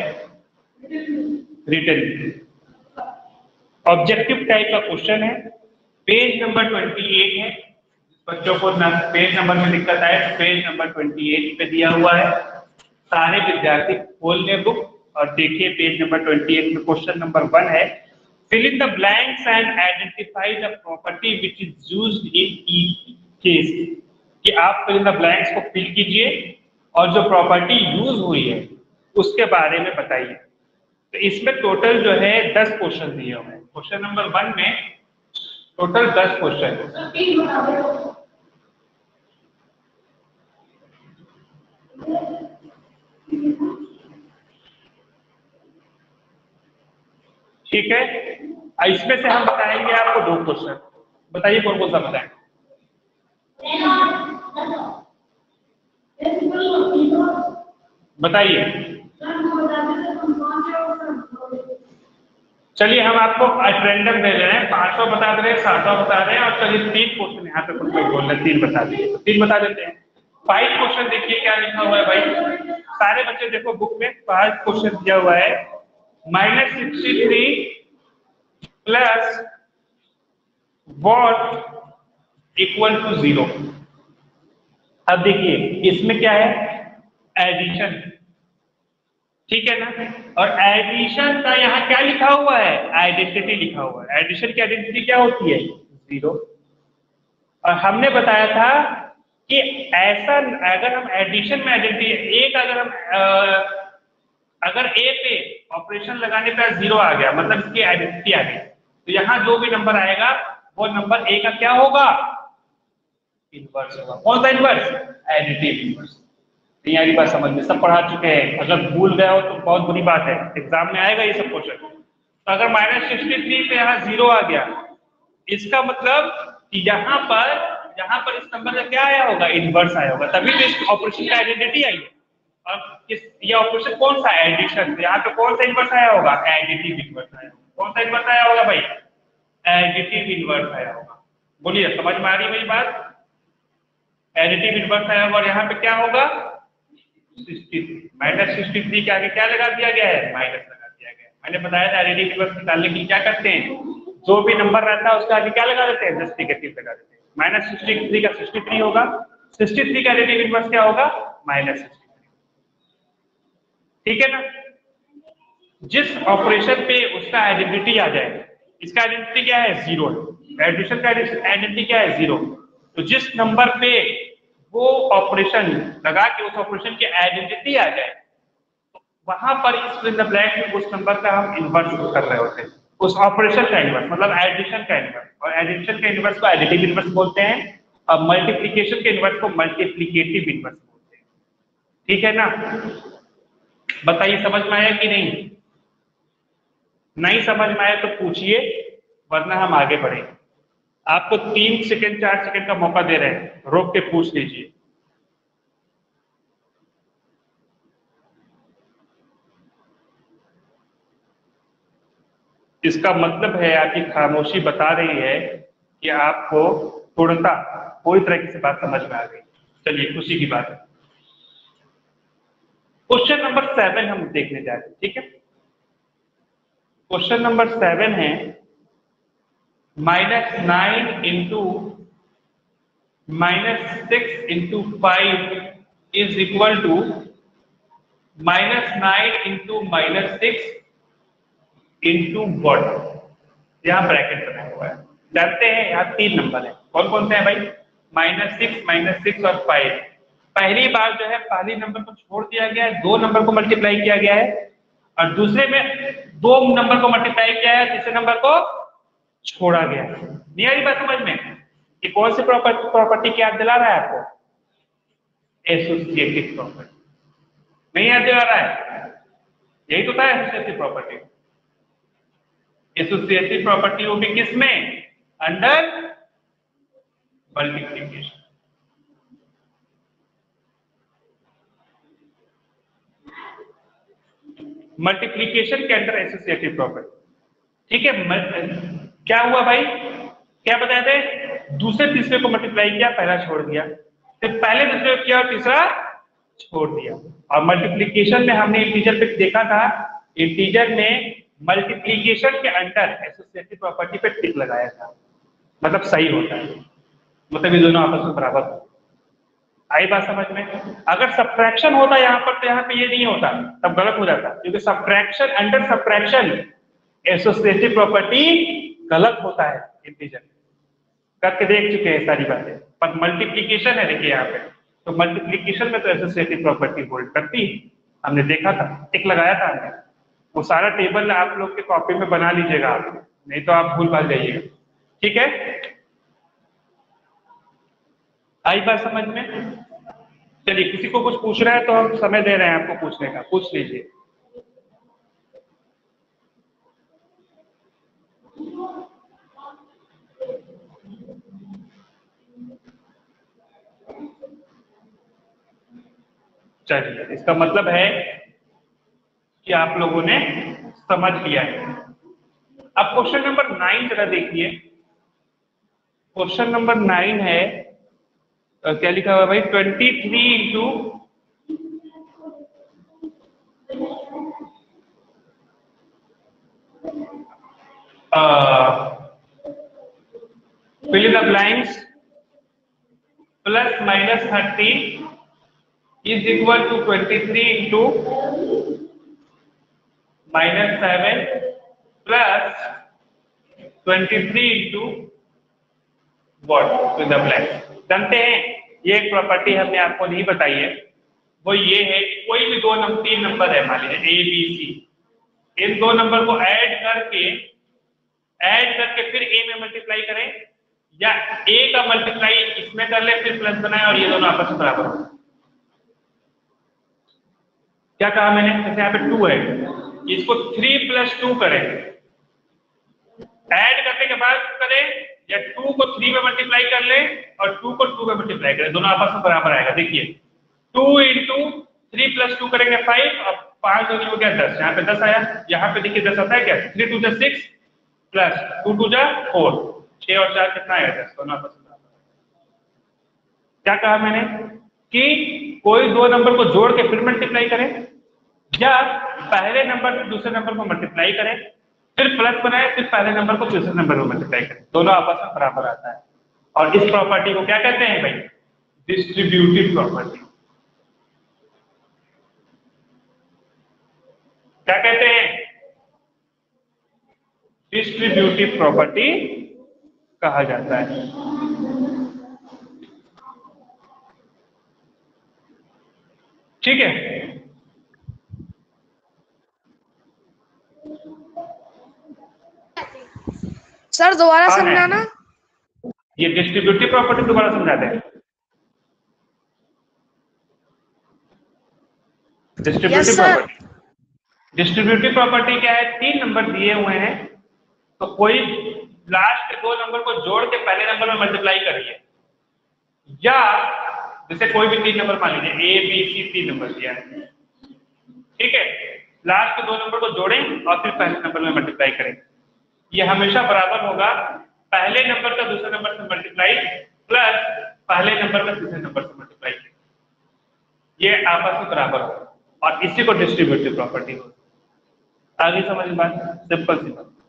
रिटन, ऑब्जेक्टिव टाइप का क्वेश्चन है। पेज नंबर 28 है। बच्चों को पेज नंबर में दिक्कत आए तो पेज नंबर 28 पे दिया हुआ है। सारे विद्यार्थी खोल लें बुक और देखिए पेज नंबर 28 में क्वेश्चन नंबर 1 है। Fill in the blanks and identify the property which is used in each case. कि आप फिल इन द ब्लैंक्स को फिल कीजिए और जो प्रॉपर्टी यूज हुई है उसके बारे में बताइए। तो इसमें टोटल जो है 10 क्वेश्चन दिए हुए हैं। क्वेश्चन नंबर 1 में टोटल 10 क्वेश्चन। ठीक है, इसमें से हम बताएंगे आपको 2 क्वेश्चन। बताइए कौन कौन सा बताएं? बताइए। चलिए हम आपको रैंडम दे रहे हैं, 500 बता दे रहे हैं, 700 बता रहे हैं, और चलिए 3 क्वेश्चन यहाँ पे कुछ लोग बोल रहे हैं 3 बता दीजिए, तो 3 बता देते हैं। 5 क्वेश्चन देखिए क्या लिखा हुआ है भाई, सारे बच्चे देखो बुक में 5 क्वेश्चन दिया हुआ है। -63 प्लस वॉट इक्वल टू 0। अब देखिए इसमें क्या है, एडिशन, ठीक है ना। और एडिशन का यहाँ क्या लिखा हुआ है, आइडेंटिटी लिखा हुआ है। एडिशन की आइडेंटिटी क्या होती है, 0। और हमने बताया था कि ऐसा अगर हम एडिशन में आइडेंटिटी एक अगर हम अगर ए पे ऑपरेशन लगाने पर 0 आ गया, मतलब इसकी आइडेंटिटी आ गई, तो यहाँ जो भी नंबर आएगा वो नंबर ए का क्या होगा, इनवर्स होगा। कौन सा इनवर्स, एडिटिव इनवर्स। यही बात समझ में, सब पढ़ा चुके हैं। अगर भूल गया हो तो बहुत बुरी बात है, एग्जाम में आएगा ये सब क्वेश्चन। तो अगर -63 पे यहाँ 0 आ गया, इसका मतलब कि यहाँ पर इस नंबर का क्या आया होगा, इनवर्स आया होगा, तभी तो इस ऑपरेशन की आइडेंटिटी आई है। और ये ऑपरेशन कौन सा, एडिशन, यहाँ पे कौन सा इनवर्स आया होगा, एडिटिव इनवर्स आया होगा। कौन सा इनवर्स आया होगा भाई, एडिटिव इनवर्स आया होगा। बोलिए, समझ में आ रही है मेरी बात, एडिटिव इनवर्स आया होगा। और यहाँ पे क्या होगा, 63 -63 के आगे क्या लगा दिया गया है, माइनस लगा दिया गया है। मैंने बताया था एडिटिव इनवर्स निकालने के लिए क्या करते हैं, जो भी नंबर रहता है उसका आगे क्या लगा देते हैं, जस्ट नेगेटिव लगा देते हैं। -63 का 63 होगा, 63 का एडिटिव इनवर्स क्या होगा, -63। ठीक है ना। जिस ऑपरेशन पे उसका आइडेंटिटी आ जाए, इसका आइडेंटिटी क्या है, 0 है। एडिशन का आइडेंटिटी क्या है, 0। तो जिस नंबर पे वो ऑपरेशन लगा के उस ऑपरेशन की आइडेंटिटी आ जाए, तो वहां पर इस फिल इन द ब्लैंक में उस नंबर का हम इनवर्स कर रहे होते हैं, उस ऑपरेशन का इनवर्स, मतलब एडिशन का इनवर्स। और एडिशन के इनवर्स को एडिटिव इनवर्स बोलते हैं, और मल्टीप्लिकेशन के इनवर्स को मल्टीप्लिकेटिव इनवर्स बोलते हैं। ठीक है ना। बताइए समझ में आया कि नहीं, नहीं समझ में आया तो पूछिए, वरना हम आगे बढ़ेंगे। आपको 3 सेकंड 4 सेकंड का मौका दे रहे हैं, रोक के पूछ लीजिए। इसका मतलब है आपकी खामोशी बता रही है कि आपको पूर्णता पूरी तरीके से बात समझ में आ गई। चलिए, खुशी की बात है। क्वेश्चन नंबर 7 हम देखने जा रहे हैं, ठीक है। क्वेश्चन नंबर 7 है -9 into -6 into 5 is equal to -9 into -6 into what. यहाँ ब्रैकेट बना हुआ है। जानते हैं यहाँ 3 नंबर है, कौन कौन से हैं भाई, -6 और 5। पहली बार जो है पहली नंबर को छोड़ दिया गया है, 2 नंबर को मल्टीप्लाई किया गया है, और दूसरे में 2 नंबर को मल्टीप्लाई किया है, तीसरे नंबर को छोड़ा गया है। नहीं आ रही बात समझ में, कि कौन सी प्रॉपर्टी की याद दिला रहा है आपको, एसोसिएटिव प्रॉपर्टी। नहीं याद दिला रहा है, यही तो था एसोसिएटिव प्रॉपर्टी। एसोसिएटिव प्रॉपर्टी वो भी किसमें, अंडर मल्टीप्लिकेशन। मल्टीप्लिकेशन के अंदर एसोसिएटिव प्रॉपर्टी, ठीक है। क्या हुआ भाई, क्या बताए थे, दूसरे तीसरे को मल्टीप्लाई किया, पहला छोड़ दिया, फिर पहले दूसरे को किया और तीसरा छोड़ दिया। और मल्टीप्लिकेशन में हमने इंटीजर पे देखा था, इंटीजर में मल्टीप्लिकेशन के अंदर एसोसिएटिव प्रॉपर्टी पे टिक लगाया था, मतलब सही होता है, मतलब ये दोनों आपस में बराबर होते हैं। आई बात समझ में। अगर सब्ट्रैक्शन होता यहाँ पर तो यहाँ पे ये नहीं होता, तब गलत हो जाता, क्योंकि subtraction, under subtraction associative property गलत होता है इंटीजर, करके देख चुके हैं सारी बातें। पर मल्टीप्लिकेशन है, देखिए यहाँ पे, तो मल्टीप्लिकेशन में तो एसोसिएटिव प्रॉपर्टी होल्ड करती, हमने देखा था, टिक लगाया था हमने। वो सारा टेबल आप लोग के कॉपी में बना लीजिएगा आप, नहीं तो आप भूल भाल जाइएगा। ठीक है, आई बात समझ में। चलिए, किसी को कुछ पूछना है तो हम समय दे रहे हैं आपको पूछने का, पूछ लीजिए। चलिए, इसका मतलब है कि आप लोगों ने समझ लिया है। अब क्वेश्चन नंबर 9 जरा देखिए। क्वेश्चन नंबर 9 है, क्या लिखा हुआ भाई, 23 into fill in the blanks +-30 is equal to 23 into -7 plus 23 into what to the blank. जानते हैं ये एक प्रॉपर्टी हमने आपको नहीं बताई है, वो ये है कि कोई भी तीन नंबर है, मान लीजिए ए बी सी, इन दो नंबर को ऐड करके फिर ए में मल्टीप्लाई करें, या ए का मल्टीप्लाई इसमें कर ले फिर प्लस बनाए और ये दोनों आपस में बराबर हो। क्या कहा मैंने? जैसे यहाँ पे 2 है, इसको 3 + 2 करें, ऐड करने के बाद करें, या 2 को 3 में मल्टीप्लाई कर ले और 2 को 2 में मल्टीप्लाई करें, दोनों आपस में बराबर आएगा। देखिए 2 × 3 + 2 करेंगे 5, अब 5 हो गया 10, यहाँ पे 10 आया, यहाँ पे देखिए 10 आता है क्या? 3 × 2 = 6 प्लस 2 × 2 = 4, 6 और 4 कितना आएगा? 10, दोनों आपस में बराबर। क्या कहा मैंने कि कोई दो नंबर को जोड़ के फिर मल्टीप्लाई करें, या पहले नंबर से दूसरे नंबर को मल्टीप्लाई करें, फिर प्लस बनाए, फिर पहले नंबर को दूसरे नंबर में मल्टीप्लाई करें, दोनों आपस में बराबर आता है। और इस प्रॉपर्टी को क्या कहते हैं भाई? Distributive property. क्या कहते हैं? डिस्ट्रीब्यूटिव प्रॉपर्टी कहा जाता है। ठीक है, सर दोबारा समझाना। ये डिस्ट्रीब्यूटिव प्रॉपर्टी दोबारा समझाते हैं। डिस्ट्रीब्यूटिव प्रॉपर्टी क्या है? 3 नंबर दिए हुए हैं, तो कोई लास्ट के 2 नंबर को जोड़ के पहले नंबर में मल्टीप्लाई करिए, या जैसे कोई भी 3 नंबर मान लीजिए ए बी सी 3 नंबर दिया है, ठीक है, लास्ट के 2 नंबर को जोड़ें और फिर पहले नंबर में मल्टीप्लाई करें। ये हमेशा बराबर होगा पहले नंबर का दूसरे नंबर से मल्टीप्लाई प्लस पहले नंबर का दूसरे नंबर से मल्टीप्लाई, ये आपस में बराबर होगा, और इसी को डिस्ट्रीब्यूटिव प्रॉपर्टी होती है। आगे समझ बात? सिंपल सी बात।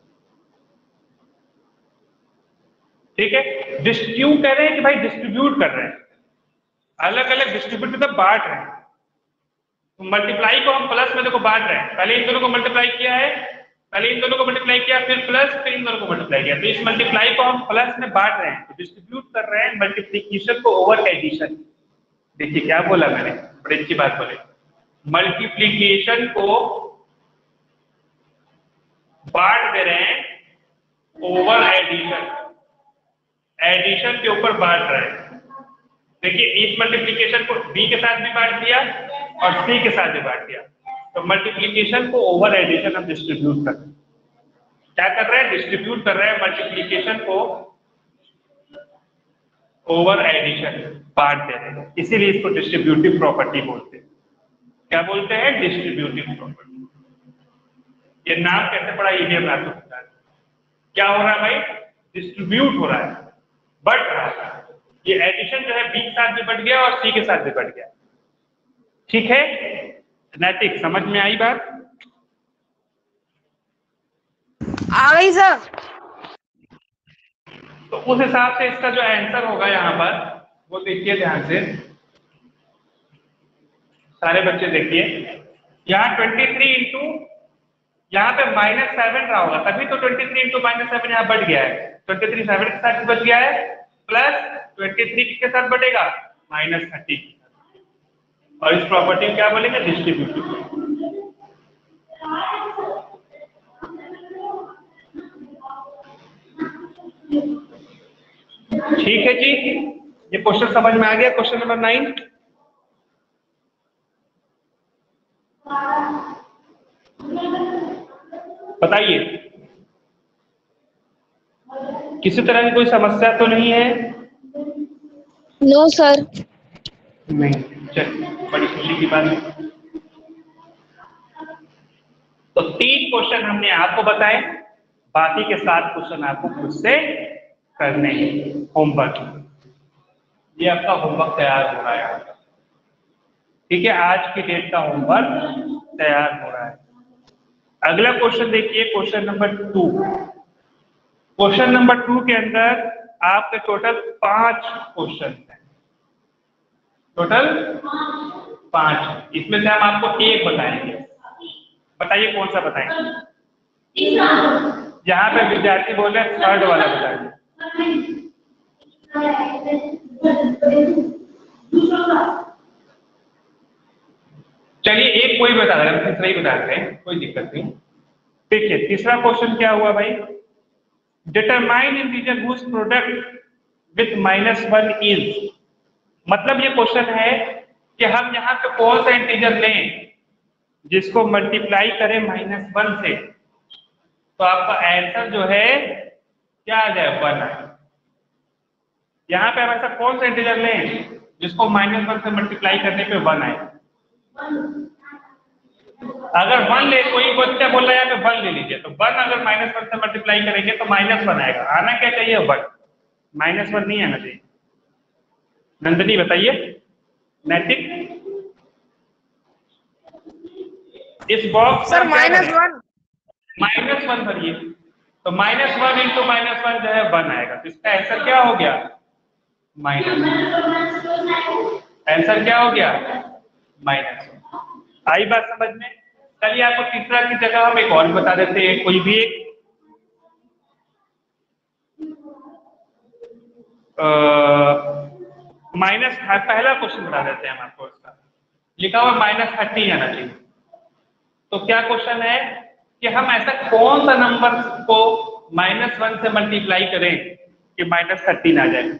ठीक है, क्यों कह रहे हैं कि भाई डिस्ट्रीब्यूट कर रहे हैं, अलग अलग डिस्ट्रीब्यूट मतलब बांट रहे हैं। तो मल्टीप्लाई को हम प्लस में देखो बांट रहे हैं, पहले इन दोनों को मल्टीप्लाई किया है, पहले इन दोनों को मल्टीप्लाई किया, फिर प्लस, फिर इन दोनों को मल्टीप्लाई किया, तो इस मल्टीप्लाई को हम प्लस में बांट रहे हैं, तो डिस्ट्रीब्यूट कर रहे हैं मल्टीप्लिकेशन को ओवर एडिशन। देखिए क्या बोला मैंने, बड़ी अच्छी बात बोले, मल्टीप्लिकेशन को बांट दे रहे हैं ओवर एडिशन, एडिशन के ऊपर बांट रहे हैं। देखिए इस मल्टीप्लिकेशन को बी के साथ भी बांट दिया और सी के साथ भी बांट दिया, तो मल्टीप्लिकेशन को ओवर एडिशन हम डिस्ट्रीब्यूट कर रहे हैं। क्या कर रहे हैं? डिस्ट्रीब्यूट कर रहे हैं मल्टीप्लिकेशन को ओवर एडिशन, बांट दे रहे हैं, इसीलिए इसको डिस्ट्रीब्यूटिव प्रॉपर्टी बोलते हैं। क्या बोलते हैं? Distributive property. ये नाम कैसे पड़ा ये भी हम आपको बता दें। क्या हो रहा है भाई? डिस्ट्रीब्यूट हो रहा है, बढ़ रहा है। ये एडिशन जो है बी के साथ भी बढ़ गया और सी के साथ भी बढ़ गया। ठीक है, नैतिक समझ में आई बात? आ गई सर। तो उस हिसाब से इसका जो आंसर होगा यहाँ पर वो देखिए ध्यान से, सारे बच्चे देखिए, यहाँ 23 इंटू यहाँ पे -7 रहा होगा, तभी तो 23 इंटू -7 यहाँ बढ़ गया है। 23 7 के साथ बढ़ गया है, प्लस 23 के साथ बढ़ेगा -30, और इस प्रॉपर्टी को क्या बोलेंगे? डिस्ट्रीब्यूटिव। ठीक है जी, ये क्वेश्चन समझ में आ गया? क्वेश्चन नंबर 9 बताइए, किसी तरह की कोई समस्या तो नहीं है? No sir. नहीं, चलिए बड़ी खुशी की बात है। तो 3 क्वेश्चन हमने आपको बताए, बाकी के 7 क्वेश्चन आपको खुद से करने हैं होमवर्क। ये आपका होमवर्क तैयार हो रहा है, ठीक है, आज की डेट का होमवर्क तैयार हो रहा है। अगला क्वेश्चन देखिए, क्वेश्चन नंबर 2। क्वेश्चन नंबर 2 के अंदर आपके टोटल 5 क्वेश्चन हैं, टोटल 5। इसमें से हम आपको एक बताएंगे, बताइए कौन सा बताएंगे। यहाँ पे विद्यार्थी बोल रहे हैं थर्ड वाला बताइए। चलिए एक कोई बता देगा, तीसरा ही बता देते हैं, कोई दिक्कत नहीं। देखिए तीसरा क्वेश्चन क्या हुआ भाई, determine integer whose product with -1 इज। मतलब ये क्वेश्चन है कि हम यहाँ पे कौन सा इंटीजर लें जिसको मल्टीप्लाई करें -1 से, तो आपका आंसर जो है क्या आ जाए, 1 आए। यहाँ पे हम ऐसा कौन सा इंटीजर लें जिसको -1 से मल्टीप्लाई करने पे 1 आए। अगर 1 ले, कोई बच्चा बोल रहा है यहाँ पे 1 ले लीजिए, तो 1 अगर -1 से मल्टीप्लाई करेंगे तो -1 आएगा। आना क्या चाहिए, 1, -1 नहीं आना चाहिए। नंदिनी बताइए, नैतिक इस बॉक्स सर -1 -1 भरिए, तो -1 इंटू -1 जो है 1 आएगा। तो इसका आंसर क्या हो गया, -1। आंसर क्या हो गया, -1। आई बात समझ में। चलिए आपको तीसरा की जगह हम एक और बता देते हैं, कोई भी एक पहला क्वेश्चन बता देते हैं हम आपको। इसका लिखा हुआ -30 आना चाहिए। तो क्या क्वेश्चन है कि हम ऐसा कौन सा नंबर को -1 से मल्टीप्लाई करें कि -13 आ जाए।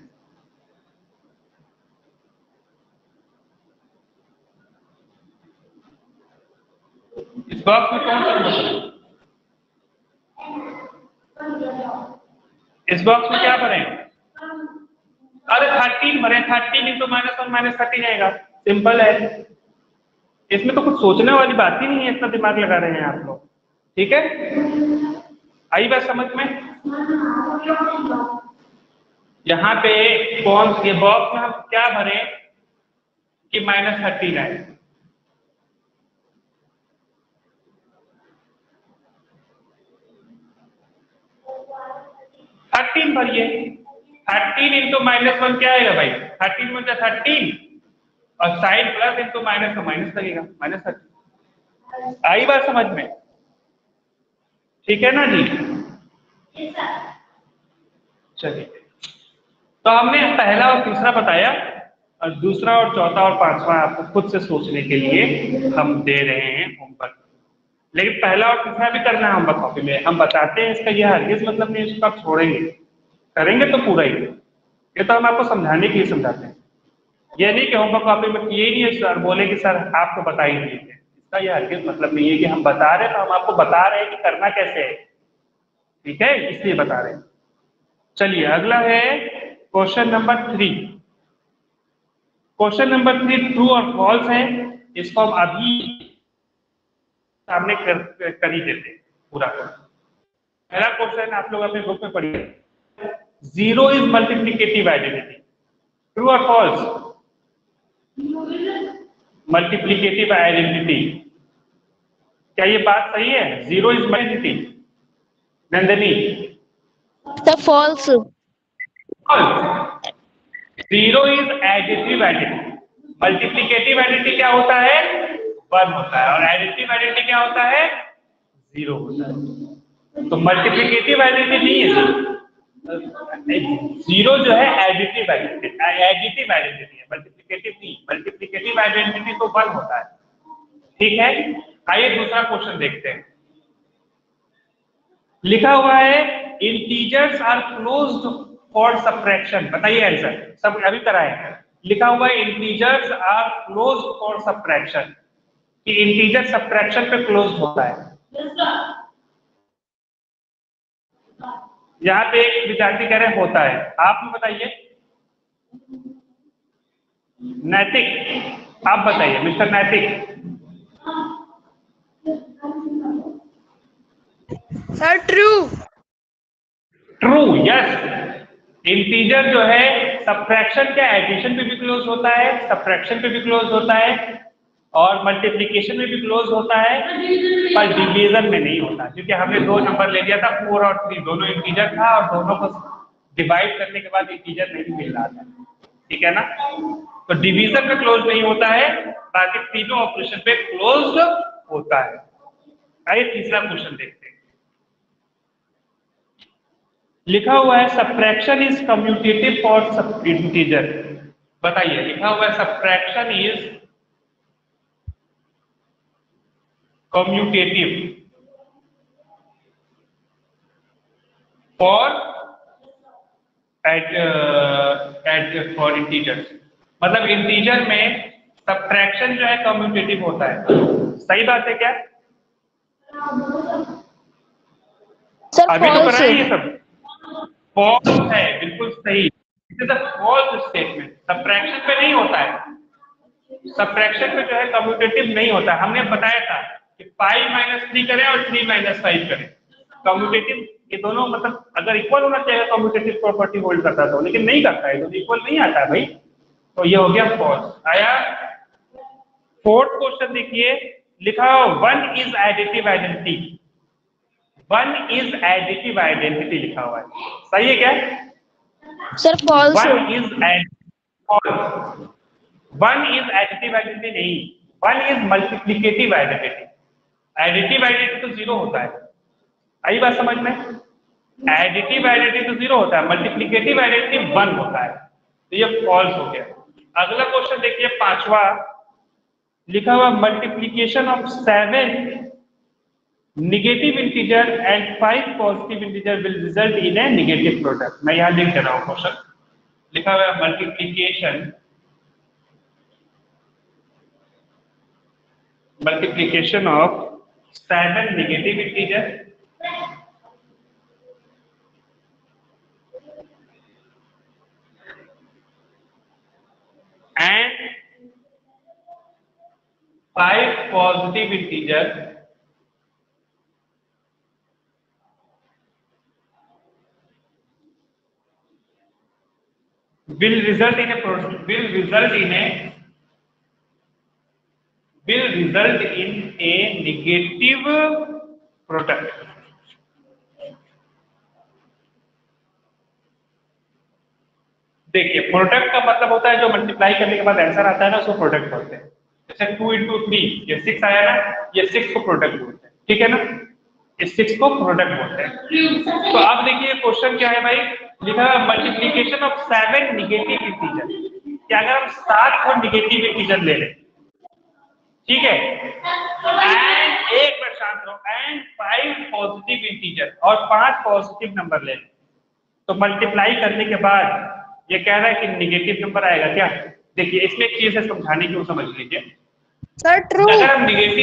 इस बॉक्स में कौन सा नंबर, इस बॉक्स में क्या भरें, अरे 13 भरें। 13 इंटू -1 -13 आएगा, सिंपल है। इसमें तो कुछ सोचने वाली बात ही नहीं है, इतना दिमाग लगा रहे हैं आप लोग। ठीक है, आई बात समझ में। यहाँ पे कौन से बॉक्स में हम क्या भरें कि -13 आए। -13 भरिए। 13 इंटू -1 क्या आएगा भाई, 13 में 13 और साइन प्लस इंटू माइनस तो माइनस लगेगा, -13। आई बात समझ में, ठीक है ना जी। चलिए, तो हमने पहला और तीसरा बताया, और दूसरा और चौथा और पांचवा आपको खुद से सोचने के लिए हम दे रहे हैं होमवर्क। लेकिन पहला और तीसरा भी करना है होमवर्क कॉपी में। हम बताते हैं, इसका यह हरगिज मतलब नहीं इसको आप छोड़ेंगे, करेंगे तो पूरा ही। ये तो हम आपको समझाने के लिए समझाते हैं, ये नहीं कि होमवर्क कॉपी में किए ही नहीं सर बोले कि सर आपको बता ही नहीं है। इसका यह हरगिज मतलब नहीं है कि हम बता रहे हैं तो हम आपको बता रहे हैं कि करना कैसे है, ठीक है, इसलिए बता रहे हैं। चलिए अगला है question number 3। Question number 3 true और फॉल्स है। इसको हम अभी सामने कर ही देते हैं पूरा। पहला क्वेश्चन आप लोग अपने बुक में पढ़िए, 0 इज मल्टीप्लिकेटिव आइडेंटिटी। ट्रू और फॉल्स, मल्टीप्लिकेटिव आइडेंटिटी, क्या ये बात सही है, 0 is identity. Nandini, false. 0 is additive identity. Multiplicative identity क्या होता है, 1 होता है, और एडिटिव आइडेंटिटी क्या होता है, 0 होता है। तो मल्टीप्लिकेटिव आइडेंटिटी नहीं है 0 जो है एडिटिव आइडेंटिटी, एडिटिव आइडेंटिटी है, मल्टीप्लिकेटिव नहीं। मल्टीप्लिकेटिव आइडेंटिटी तो 1 होता है, ठीक है। आइए दूसरा क्वेश्चन देखते हैं। लिखा हुआ है integers are closed for subtraction. बताइए आंसर, सब अभी कराए। लिखा हुआ है integers are closed for subtraction, कि इंटीजर सब्ट्रैक्शन पे क्लोज्ड होता है। यहाँ पे एक विद्यार्थी कह रहे होता है, आप बताइए। नैतिक, आप बताइए, mister Naitik. Sir true. True, yes. Integer जो है सब्ट्रैक्शन के एडिशन पे भी क्लोज होता है, सब्ट्रैक्शन पे भी क्लोज होता है, और मल्टीप्लिकेशन में भी क्लोज होता है, पर डिवीजन में नहीं होता, क्योंकि हमने 2 नंबर ले लिया था, 4 और 3 दोनों इंटीजर था, और दोनों को डिवाइड करने के बाद इंटीजर नहीं मिल रहा था, ठीक है ना। तो डिवीजन में क्लोज नहीं होता है, बाकी तीनों ऑपरेशन पे क्लोज्ड होता है। आइए तीसरा क्वेश्चन देखते हैं। लिखा हुआ है सब्ट्रैक्शन इज कम्यूटेटिव फॉर सब इंटीजर। बताइए, लिखा हुआ है subtraction is commutative for for integers, मतलब इंटीजर में सब्ट्रैक्शन जो है कम्यूटेटिव होता है। सही बात है क्या? सर अभी तो फॉल्स कराए ये सब फॉल्स है, बिल्कुल सही। It is a false statement. Subtraction पे नहीं होता है, सब्ट्रैक्शन पे जो है कम्यूटेटिव नहीं होता। हमने बताया था कि 5 - 3 करें और 3 - 5 करें, कम्यूटेटिव ये दोनों मतलब अगर इक्वल होना चाहिए कम्यूटेटिव प्रॉपर्टी होल्ड करता तो, लेकिन नहीं करता है, तो इक्वल नहीं आता है भाई, तो ये हो गया फॉल्स। आया फोर्थ क्वेश्चन देखिए, लिखा 1 is additive identity. 1 is additive identity लिखा हुआ है, सही है क्या? Sir false. 1 is false. 1 is additive identity नहीं, 1 is multiplicative identity. Additive identity तो 0 होता है, आई बात समझ में? एडिटिव आइडेंटिटी तो 0 होता है, मल्टीप्लिकेटिव आइडेंटिटी 1 होता है, तो ये फॉल्स हो गया। अगला क्वेश्चन देखिए पांचवा, लिखा हुआ multiplication of 7 negative integer and 5 positive integer will result in a negative product. मैं यहां लिख दे रहा हूं क्वेश्चन, लिखा हुआ multiplication of 7 negative integer and 5 positive integer will result in a negative product। देखिए प्रोडक्ट का मतलब होता है जो मल्टीप्लाई करने के बाद आंसर आता है ना, उसको प्रोडक्ट बोलते हैं। जैसे 2 × 3 ये 6 आया ना, ये 6 को प्रोडक्ट बोलते हैं, ठीक है ना, इस 6 को प्रोडक्ट बोलते हैं। तो अब देखिए क्वेश्चन क्या है भाई, लिखा है मल्टीप्लिकेशन ऑफ 7 नेगेटिव इंटीजर, कि अगर हम 7 को नेगेटिव इंटीजर ले लें, ठीक है, एंड एक मिनट शांत रहो, एंड 5 पॉजिटिव इंटीजर और 5 पॉजिटिव नंबर ले लें, तो मल्टीप्लाई करने के बाद ये कह रहा है कि नेगेटिव नंबर आएगा क्या? देखिए इसमें एक चीज है समझाने की, वो समझ लीजिए सर ट्रू। अगर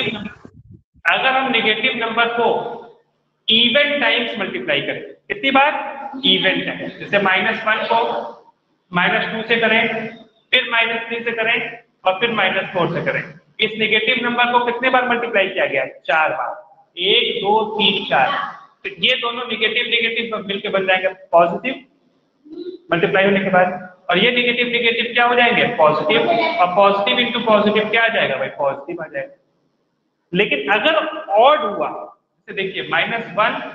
हम नेगेटिव नंबर को इवन टाइम्स मल्टीप्लाई करें, कितनी बार? Even times. जैसे -1 को -2 से करें, फिर -3 से करें और फिर -4 से करें, इस नेगेटिव नंबर को कितने बार मल्टीप्लाई किया गया? 4 बार। 1 2 3 4, तो ये दोनों नेगेटिव मिलकर बन जाएंगे पॉजिटिव मल्टीप्लाई होने के बाद, और ये नेगेटिव क्या हो जाएंगे? पॉजिटिव, और पॉजिटिव इंटू पॉजिटिव क्या आ जाएगा भाई? पॉजिटिव आ जाएगा। लेकिन अगर ऑड हुआ, जैसे देखिए -1 इंटू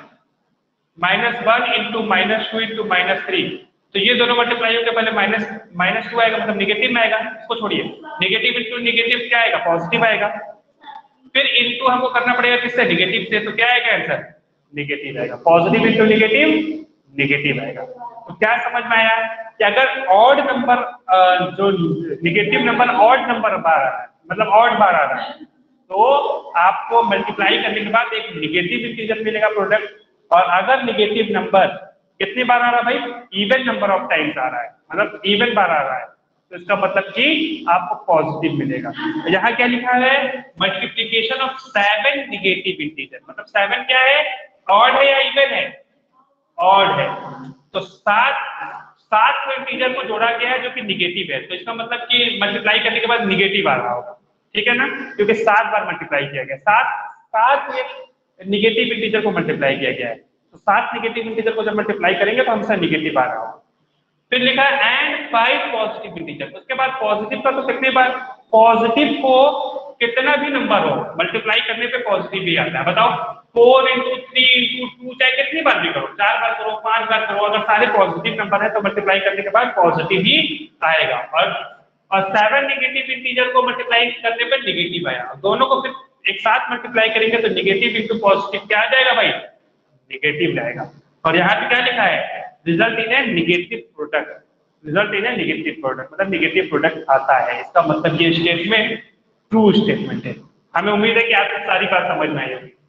-2 इंटू -3, तो ये दोनों मल्टीप्लाई होकर पहले -2 आएगा, मतलब नेगेटिव में आएगा, इसको छोड़िए, नेगेटिव इंटू नेगेटिव क्या आएगा? पॉजिटिव आएगा। फिर इंटू हमको करना पड़ेगा किससे? नेगेटिव से, तो क्या आएगा आंसर? नेगेटिव आएगा। पॉजिटिव इंटू नेगेटिव आएगा। तो क्या समझ में आया कि अगर ऑड नंबर जो नेगेटिव नंबर ऑड नंबर बार आ रहा है, मतलब ऑड बार आ रहा है, तो आपको मल्टीप्लाई करने के बाद एक नेगेटिव इंटीजर मिलेगा प्रोडक्ट, और अगर नेगेटिव नंबर कितनी बार आ रहा है भाई? इवन नंबर ऑफ टाइम्स आ रहा है, मतलब इवन बार आ रहा है, तो इसका मतलब कि आपको पॉजिटिव मिलेगा। यहाँ क्या लिखा है? मल्टीप्लीकेशन ऑफ 7 नेगेटिव इंटीजर, मतलब 7 क्या है? ऑड है या इवन है? ऑड है। तो 7 को इंटीजर को जोड़ा गया है जो कि निगेटिव है, तो इसका मतलब कि मल्टीप्लाई करने के बाद निगेटिव आ रहा होगा, ठीक है ना, क्योंकि 7 बार मल्टीप्लाई किया गया, 7 निगेटिव इंटीजर को मल्टीप्लाई किया गया है, तो 7 निगेटिव इंटीजर को जब मल्टीप्लाई करेंगे तो हमेशा निगेटिव आ रहा होगा। फिर लिखा है एंड 5 पॉजिटिव इंटीजर, उसके बाद पॉजिटिव का तो कितने बार? पॉजिटिव को कितना भी नंबर हो मल्टीप्लाई करने पे पॉजिटिव ही आता है। बताओ 4 × 3 × 2 चाहे कितनी बार भी करो, 4 बार करो, 5 बार करो, अगर सारे पॉजिटिव नंबर है तो मल्टीप्लाई करने के बाद पॉजिटिव ही आएगा। और 7 नेगेटिव इंटीजर को मल्टीप्लाई करने पर नेगेटिव आया, दोनों को फिर एक साथ मल्टीप्लाई करेंगे तो नेगेटिव इंटू पॉजिटिव क्या आ जाएगा भाई, नेगेटिव जाएगा। और यहाँ पे क्या लिखा है, result in a negative product, result in a negative product, मतलब नेगेटिव प्रोडक्ट आता है। इसका मतलब ये स्टेटमेंट ट्रू स्टेटमेंट है। हमें उम्मीद है कि आपको सारी बात समझ में आई होगी।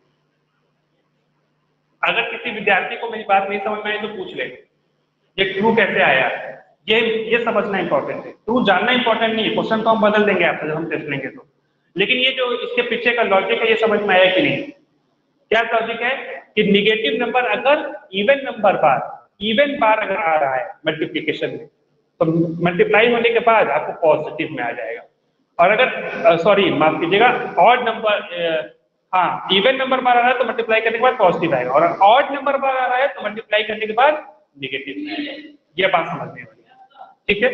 अगर किसी विद्यार्थी को मेरी बात नहीं समझ में आई तो पूछ ले, ये ट्रू कैसे आया, ये समझना इंपॉर्टेंट है। ट्रू जानना इंपॉर्टेंट नहीं है, क्वेश्चन तो हम बदल देंगे आपसे जब हम टेस्ट लेंगे तो, लेकिन ये जो इसके पीछे का लॉजिक है ये समझ में आया कि नहीं। क्या लॉजिक है कि निगेटिव नंबर अगर इवन बार अगर आ रहा है मल्टीप्लिकेशन में तो मल्टीप्लाई होने के बाद आपको पॉजिटिव में आ जाएगा। और अगर सॉरी माफ कीजिएगा, ऑड नंबर, हाँ इवन नंबर बार आ रहा है तो मल्टीप्लाई करने के बाद पॉजिटिव आएगा, और ऑड नंबर बार आ रहा है तो मल्टीप्लाई करने के बाद नेगेटिव में आएगा। ये बात समझने वाली है, ठीक है।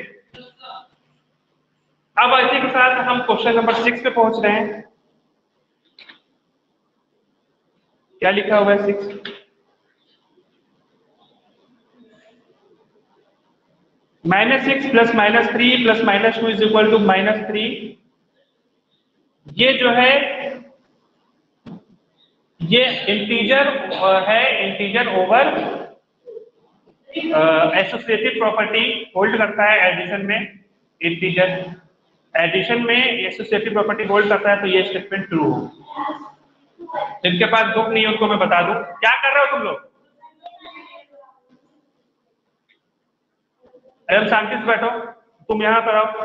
अब इसी के साथ हम क्वेश्चन नंबर 6 पे पहुंच रहे हैं। क्या लिखा हुआ है 6? -6 + -3 + -2 इज इक्वल टू -3। ये जो है ये इंटीजर है, integer over associative property hold करता है एडिशन में। इंटीजर एडिशन में एसोसिएटिव प्रॉपर्टी होल्ड करता है तो ये स्टेटमेंट ट्रू हो। जिनके पास बुक नहीं है उनको मैं बता दूं, क्या कर रहे हो तुम लोग, एकदम शांति से बैठो, तुम यहां पर आओ।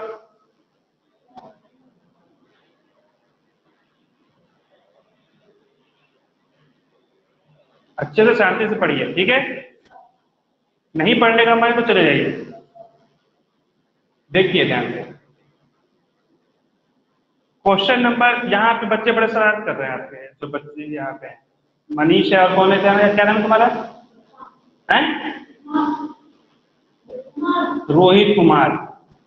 अच्छे से शांति से पढ़िए, ठीक है। नहीं पढ़ने का मन तो चले जाइए। देखिए ध्यान से क्वेश्चन नंबर, यहाँ पे बच्चे बड़े शरारत कर रहे हैं आपके, जो बच्चे यहाँ पे हैं। मनीष है और कौन है, क्या नाम है तुम्हारा, हैं? रोहित कुमार।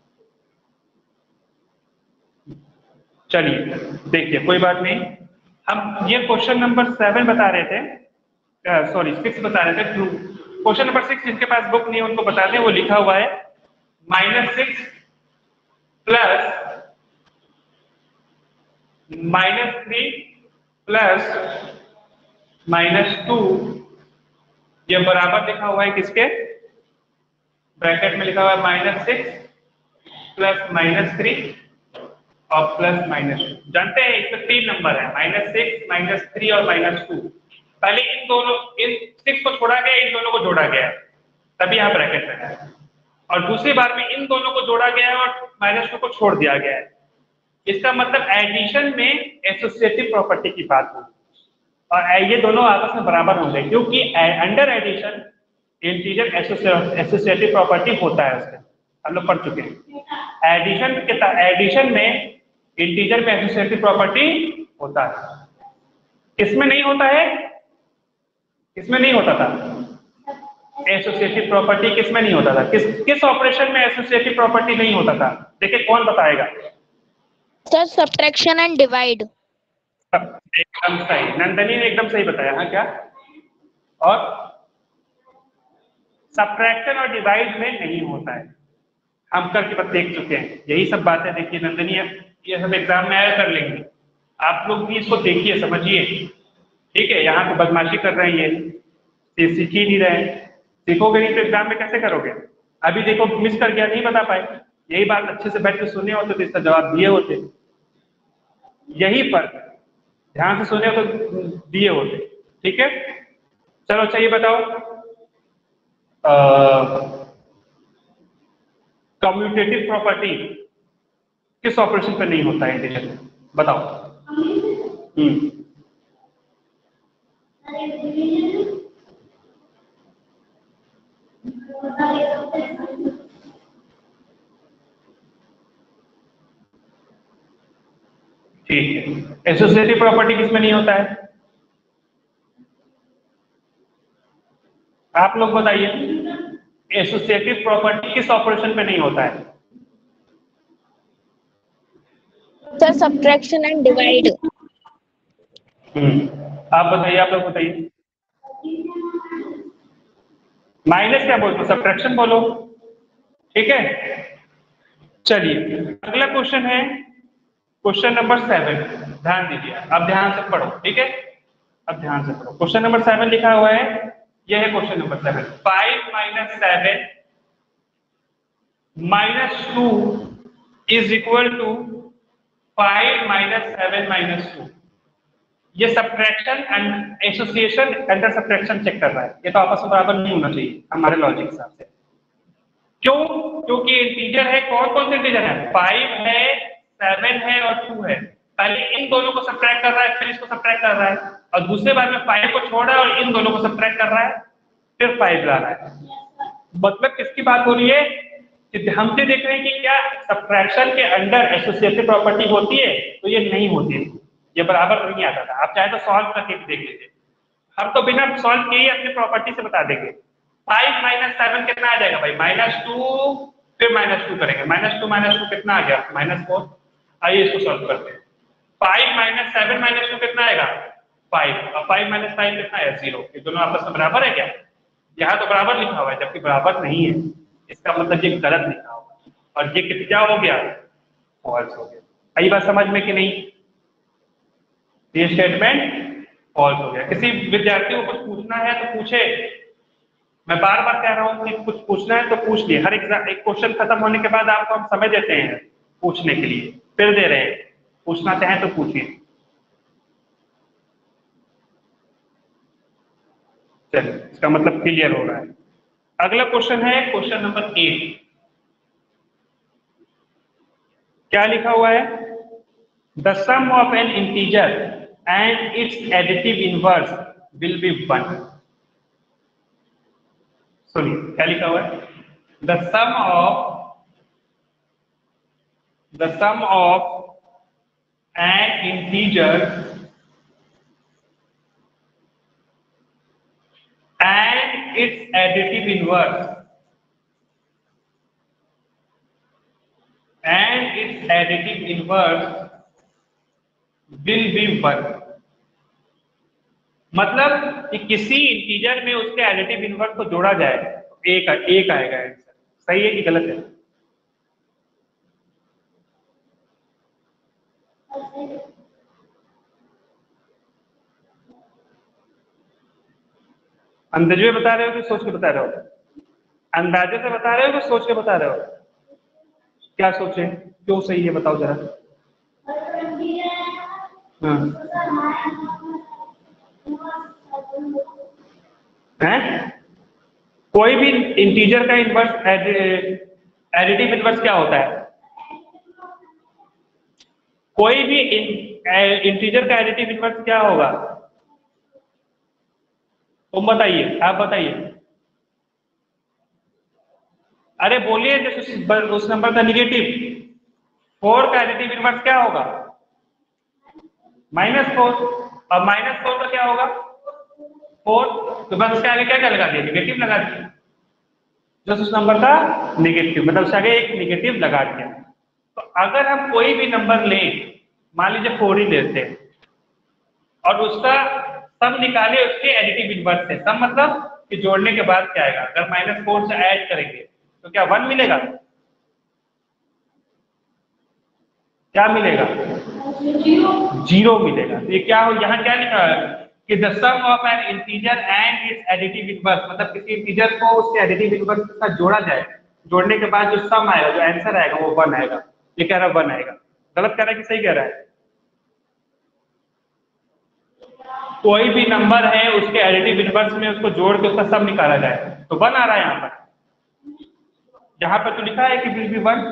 चलिए देखिए कोई बात नहीं, हम ये क्वेश्चन नंबर 7 बता रहे थे, सॉरी 6 बता रहे थे। क्वेश्चन नंबर 6 जिनके पास बुक नहीं है उनको बता दें, वो लिखा हुआ है -6 + -3 + -2, ये बराबर लिखा हुआ है किसके, ब्रैकेट में लिखा हुआ है -6 + -3 और +-2। जानते हैं इसमें 3 नंबर है, -6, -3 और -2। पहले इन 6 को छोड़ा गया, इन दोनों को जोड़ा गया, तभी यहाँ ब्रैकेट में है। और दूसरी बार में इन दोनों को जोड़ा गया है और -2 को छोड़ दिया गया है। इसका मतलब एडिशन में एसोसिएटिव प्रॉपर्टी की बात होगी, और ये दोनों आपस में बराबर होंगे, क्योंकि under addition integer associative property होता है उसके, हम लोग पढ़ चुके हैं। एडिशन में इंटीजर में एसोसिएटिव प्रॉपर्टी होता है। इसमें नहीं होता है, किसमें नहीं होता था एसोसिएटिव प्रॉपर्टी, किसमें नहीं होता था, किस ऑपरेशन में एसोसिएटिव प्रॉपर्टी नहीं होता था, देखिए कौन बताएगा। Sir subtraction and divide. एकदम सही, नंदनी ने एकदम सही बताया। हाँ क्या, और सब्ट्रैक्शन और डिवाइड में नहीं होता है, हम करके देख चुके हैं। यही सब बातें देखिए नंदनी, ये सब एग्जाम में आया कर लेंगे, आप लोग भी इसको देखिए समझिए, ठीक है। यहाँ तो बदमाशी कर रहे हैं, ये सीख ही नहीं रहे, सीखोगे नहीं तो एग्जाम में कैसे करोगे। अभी देखो मिस कर गया, नहीं बता पाए, यही बात अच्छे से बैठ के सुने होते तो इसका जवाब दिए होते, यही फर्क है, ध्यान से सुने तो दिए होते, ठीक है। चलो अच्छा ये बताओ, कम्यूटेटिव प्रॉपर्टी किस ऑपरेशन पे नहीं होता है इंटीजर में, बताओ। ठीक है, एसोसिएटिव प्रॉपर्टी किसमें नहीं होता है, आप लोग बताइए। एसोसिएटिव प्रॉपर्टी किस ऑपरेशन पे नहीं होता है, सर सब्ट्रैक्शन एंड डिवाइड। आप बताइए, आप लोग बताइए। माइनस क्या बोलते हो, सब्ट्रैक्शन बोलो, ठीक है। चलिए अगला क्वेश्चन है क्वेश्चन नंबर 7। ध्यान दीजिए, अब ध्यान से पढ़ो, ठीक है? अब ध्यान से पढ़ो। क्वेश्चन नंबर 7 लिखा हुआ है, यह है question number 7। 5 - 7 - 2 is equal to 5 - 7 - 2। ये subtraction and association under subtraction check कर रहा है। ये तो आपस में बराबर नहीं होना चाहिए हमारे लॉजिक के हिसाब से। क्यों? क्योंकि इंटीजर है, कौन कौन से इंटीजर है? 5 है, 7 है और 2 है। पहले इन दोनों को सब्ट्रैक्ट कर रहा है, फिर इसको सब्ट्रैक्ट कर रहा है, और दूसरे बार में 5 को छोड़ रहा है और इन दोनों को सब्ट्रैक्ट कर रहा है, फिर 5 ला रहा है। मतलब किसकी बात हो रही है? कि हम ये देख रहे हैं कि क्या सब्ट्रैक्शन के अंडर एसोसिएटिव प्रॉपर्टी होती है? तो ये नहीं होती है, ये बराबर नहीं आता था। आप चाहे तो सॉल्व करके भी देख लीजिए, हम तो बिना सॉल्व किए ही अपनी प्रॉपर्टी से बता देंगे। 5 - 7 कितना आ जाएगा भाई? -2, फिर -2 करेंगे, -2 कितना आ गया? -4। आइए इसको सॉल्व करते हैं। 5 - 7 - 2 कितना आएगा? 5। अब 5 - 5 कितना है? 0। ये दोनों आपस में बराबर है क्या? यहाँ तो बराबर लिखा हुआ है, जबकि बराबर नहीं है। इसका मतलब ये गलत लिखा हुआ है, और ये क्या हो गया? फॉल्स हो गया। आई बात समझ में कि नहीं? ये स्टेटमेंट फॉल्स हो गया। किसी विद्यार्थी को कुछ पूछना है तो पूछे। मैं बार बार कह रहा हूं कि कुछ पूछना है तो पूछ लिए। हर एक क्वेश्चन खत्म होने के बाद आपको हम समय देते हैं पूछने के लिए, फिर दे रहे हैं। पूछना चाहें तो पूछिए। चलिए, इसका मतलब क्लियर हो रहा है। अगला क्वेश्चन है क्वेश्चन नंबर 8। क्या लिखा हुआ है? The sum of an integer and its additive inverse will be 1। सुनिए क्या लिखा हुआ है? The sum of an integer and its additive inverse will be 1। मतलब कि किसी इंटीजर में उसके एडिटिव इनवर्स को जोड़ा जाए तो एक आएगा आंसर। सही है कि गलत है? अंदाजे बता रहे हो कि सोच के बता रहे हो? अंदाजे से बता रहे हो कि सोच के बता रहे हो? क्या सोचे? क्यों सही है बताओ जरा। हाँ है? कोई भी इंटीजर का इनवर्स एडिटिव इनवर्स क्या होता है? कोई भी इंटीजर का एडिटिव इनवर्स क्या होगा? तुम बताइए, आप बताइए। अरे बोलिए, जैसे उस नंबर का निगेटिव। 4 का एडिटिव इनवर्स क्या होगा? -4। और -4 का क्या होगा? 4। तो बस उसके आगे क्या क्या लगा दिया? निगेटिव लगा दिया। जस्ट उस नंबर का निगेटिव, मतलब उसके आगे एक निगेटिव लगा दिया। तो अगर हम कोई भी नंबर लें, मान लीजिए 4 ही लेते हैं, और उसका सम निकाले उसके एडिटिव इनवर्स से। सम मतलब कि जोड़ने के बाद क्या आएगा? अगर -4 से ऐड करेंगे तो क्या 1 मिलेगा? क्या मिलेगा? 0 मिलेगा। तो ये क्या हो, यहाँ क्या लिखा है कि the sum of an integer and its additive inverse, मतलब किसी इंटीजर को उसके एडिटिव इनवर्स के साथ जोड़ा जाए, जोड़ने के बाद जो सम आएगा, जो आंसर आएगा वो 1 आएगा। ये कह रहा है 1 आएगा। गलत कह रहा है कि सही कह रहा है? कोई भी नंबर है उसके एडिटिव इनवर्स में उसको जोड़ के उसका सम निकाला जाए तो 1 आ रहा है। यहाँ पर, यहाँ पर तो लिखा है कि विल बी 1।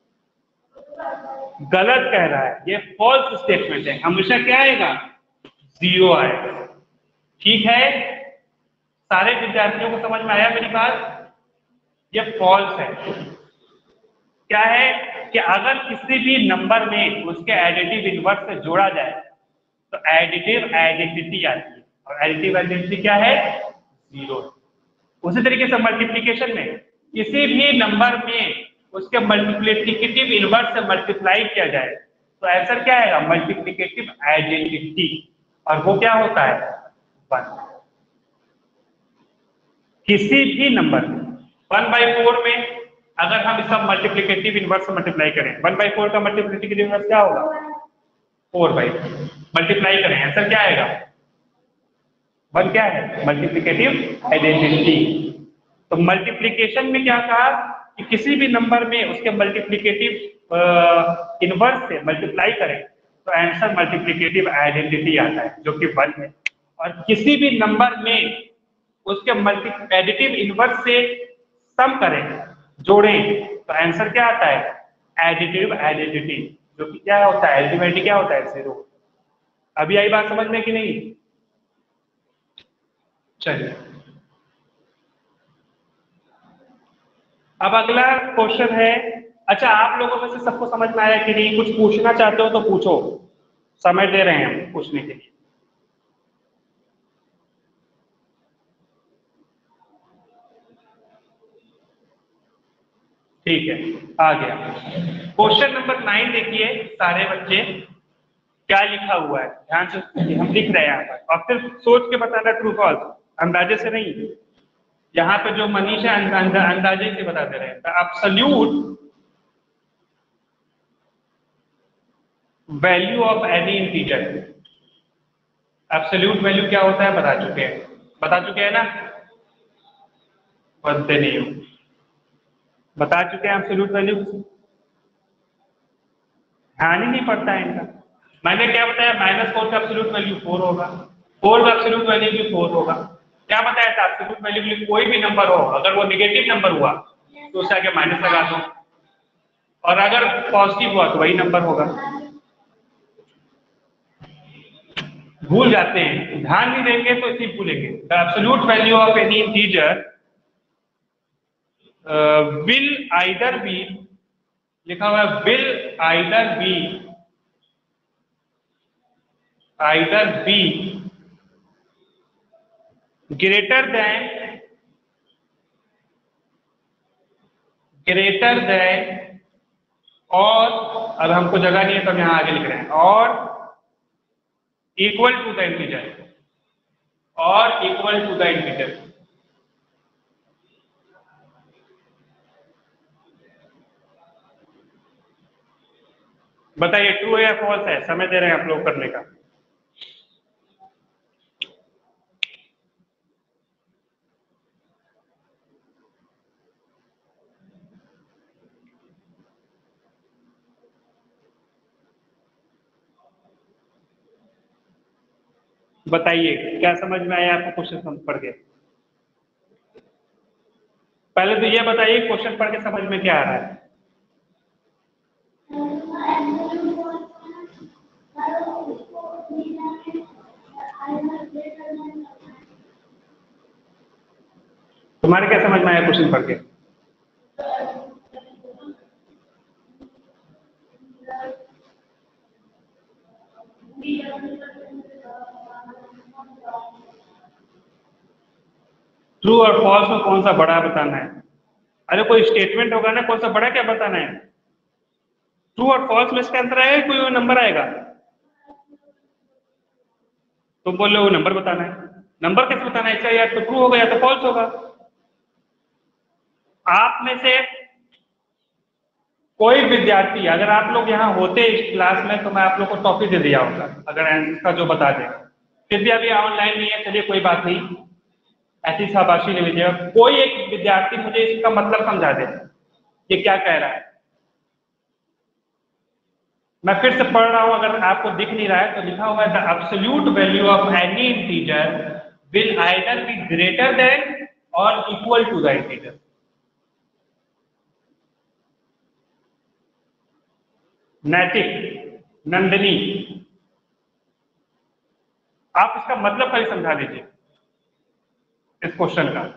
गलत कह रहा है, ये फॉल्स स्टेटमेंट है। हमेशा क्या आएगा? 0 आएगा। ठीक है, सारे विद्यार्थियों को समझ में आया मेरी बात? ये फॉल्स है। क्या है कि अगर किसी भी नंबर में उसके एडिटिव इनवर्स से जोड़ा जाए तो एडिटिव आइडेंटिटी आती है, और एडिटिव आइडेंटिटी क्या है? 0। उसी तरीके से मल्टीप्लिकेशन में किसी भी नंबर में उसके मल्टीप्लिकेटिव इनवर्स से मल्टीप्लाई किया जाए तो आंसर क्या आएगा? Multiplicative identity. और वो क्या होता है? 1। किसी भी नंबर में 1/4 में अगर हम इसका मल्टीप्लिकेटिव इनवर्स मल्टीप्लाई करें 1/4 का मल्टीप्लिकेटिव इनवर्स क्या होगा 4/, मल्टीप्लाई करें आंसर क्या आएगा 1 क्या है मल्टीप्लिकेटिव आइडेंटिटी। तो मल्टीप्लिकेशन में क्या कहा कि किसी भी नंबर में उसके मल्टीप्लिकेटिव इनवर्स से मल्टीप्लाई करें तो आंसर मल्टीप्लिकेटिव आइडेंटिटी आता है जो कि 1 है, और किसी भी नंबर में उसके एडिटिव इनवर्स से सम करें जोड़ें तो आंसर क्या आता है एडिटिव आइडेंटिटी, जो कि क्या होता है अल्टीमेटली क्या होता है 0। अभी आई बात समझ में कि नहीं? चलिए अब अगला क्वेश्चन है। अच्छा आप लोगों में से सबको समझ में आया कि नहीं? कुछ पूछना चाहते हो तो पूछो, समय दे रहे हैं हम पूछने के लिए। ठीक है आ गया। क्वेश्चन नंबर 9 देखिए सारे बच्चे क्या लिखा हुआ है, ध्यान से सुनिए, हम लिख रहे हैं यहाँ पर और फिर सोच के बताना ट्रू फॉल्स, अंदाजे से नहीं। यहाँ पे जो मनीष है अंदाजे से बताते रहे। Absolute value of any integer, absolute value क्या होता है बता चुके हैं ना? बनते नहीं हो, बता चुके हैं एब्सोल्यूट वैल्यू, ध्यान ही नहीं पड़ता है इनका। मैंने क्या बताया -4 का एब्सोल्यूट वैल्यू 4 होगा, 4 का एब्सोल्यूट वैल्यू भी 4 होगा। क्या बताया था एब्सोल्यूट वैल्यू के लिए कोई भी नंबर हो अगर वो नेगेटिव नंबर हुआ तो उससे आगे माइनस लगा दो, और अगर पॉजिटिव हुआ तो वही नंबर होगा। भूल जाते हैं, ध्यान नहीं देंगे तो इसी भूलेंगे। The absolute value of any integer will either be, लिखा हुआ है will either be greater than और, अब हमको जगह नहीं है तो हम यहाँ आगे लिख रहे हैं, और इक्वल टू द इंटीजर, और इक्वल टू द इंटीजर। बताइए ट्रू है या फॉल्स है? समय दे रहे हैं आप लोग करने का। बताइए क्या समझ में आया आपको क्वेश्चन पढ़ के? पहले तो ये बताइए क्वेश्चन पढ़ के समझ में क्या आ रहा है? तुम्हारे क्या समझ में आया क्वेश्चन पढ़ के? ट्रू और फॉल्स में कौन सा बड़ा बताना है? अरे कोई स्टेटमेंट होगा ना, कौन सा बड़ा क्या बताना है? ट्रू और फॉल्स में इसका अंतर आएगा, कोई नंबर आएगा? तुम बोल रहे हो नंबर बताना है, नंबर कैसे बताना है? इसका या तो ट्रू होगा या तो फॉल्स होगा। आप में से कोई विद्यार्थी, अगर आप लोग यहाँ होते इस क्लास में तो मैं आप लोग को टॉपी दे दिया होगा अगर आंसर का जो बता देगा। फिर भी अभी ऑनलाइन नहीं है, चलिए कोई बात नहीं, ऐसी शाबाशी ले लीजिएगा। कोई एक विद्यार्थी मुझे इसका मतलब समझा दे, ये क्या कह रहा है? मैं फिर से पढ़ रहा हूं, अगर आपको दिख नहीं रहा है तो लिखा हुआ है the absolute value of any integer will either be greater than और equal to the integer. Naitik, Nandini, आप इसका मतलब खाली समझा दीजिए इस क्वेश्चन का।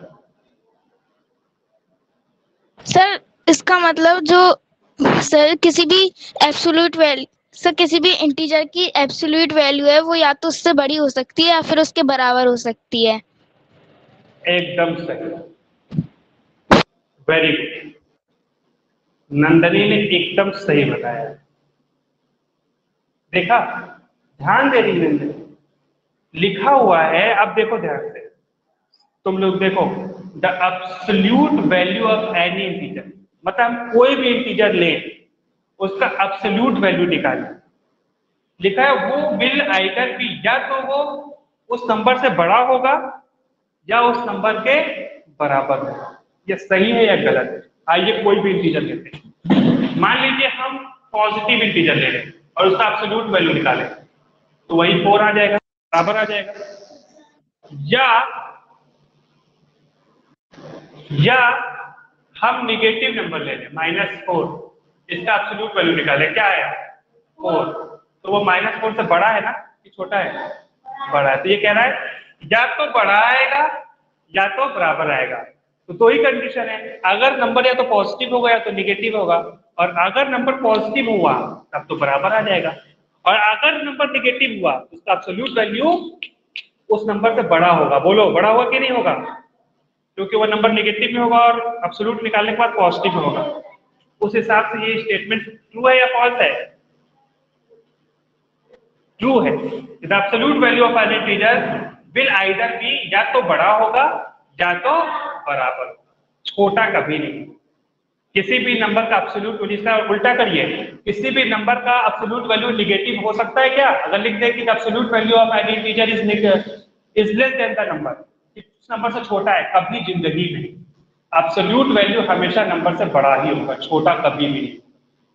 सर इसका मतलब जो सर किसी भी एब्सोल्यूट वैल्यू, सर किसी भी इंटीजर की एब्सोल्यूट वैल्यू है वो या तो उससे बड़ी हो सकती है या फिर उसके बराबर हो सकती है। एकदम सही, वेरी गुड, नंदनी ने एकदम सही बताया। देखा, ध्यान दे रही नंदनी, लिखा हुआ है। अब देखो ध्यान से, तुम लोग देखो, the absolute value of any integer, मतलब हम कोई भी इंटीजर लें उसका एब्सोल्यूट वैल्यू निकालें। लिखा है वो विल आइदर बी, या तो वो उस नंबर से बड़ा होगा या उस नंबर के बराबर होगा। ये सही है या गलत है? आइए कोई भी इंटीजर लेते हैं। मान लीजिए हम पॉजिटिव इंटीजर ले रहे हैं और उसका एब्सोल्यूट वैल्यू निकालें तो वही 4 आ जाएगा, बराबर आ जाएगा। या हम निगेटिव नंबर ले लें -4, इसका एब्सोल्यूट वैल्यू निकालें, क्या है 4, तो वो -4 से बड़ा है ना कि छोटा है? बड़ा है। तो ये कह रहा है या तो बड़ा आएगा या तो बराबर आएगा। तो दो ही कंडीशन है, अगर नंबर या तो पॉजिटिव होगा या तो निगेटिव होगा, और अगर नंबर पॉजिटिव हुआ तब तो बराबर आ जाएगा, और अगर नंबर निगेटिव हुआ तो उसका एब्सोल्यूट वैल्यू उस नंबर से बड़ा होगा। बोलो बड़ा होगा कि नहीं होगा? क्योंकि वो नंबर निगेटिव में होगा और एब्सोल्यूट निकालने के बाद पॉजिटिव में होगा। उस हिसाब से ये स्टेटमेंट ट्रू है या फॉल्स है? ट्रू है। The absolute value of an integer will either be, या तो बड़ा होगा या तो बराबर होगा, छोटा कभी नहीं। किसी भी नंबर का एब्सोल्यूट वैल्यू, इसका उल्टा करिए, किसी भी नंबर का एब्सोल्यूट वैल्यू निगेटिव हो सकता है क्या? अगर लिख दे कि the absolute value of an integer is less than the number, उस नंबर से छोटा है, कभी जिंदगी नहीं। एब्सोल्यूट वैल्यू हमेशा नंबर से बड़ा ही होगा, छोटा कभी भी नहीं।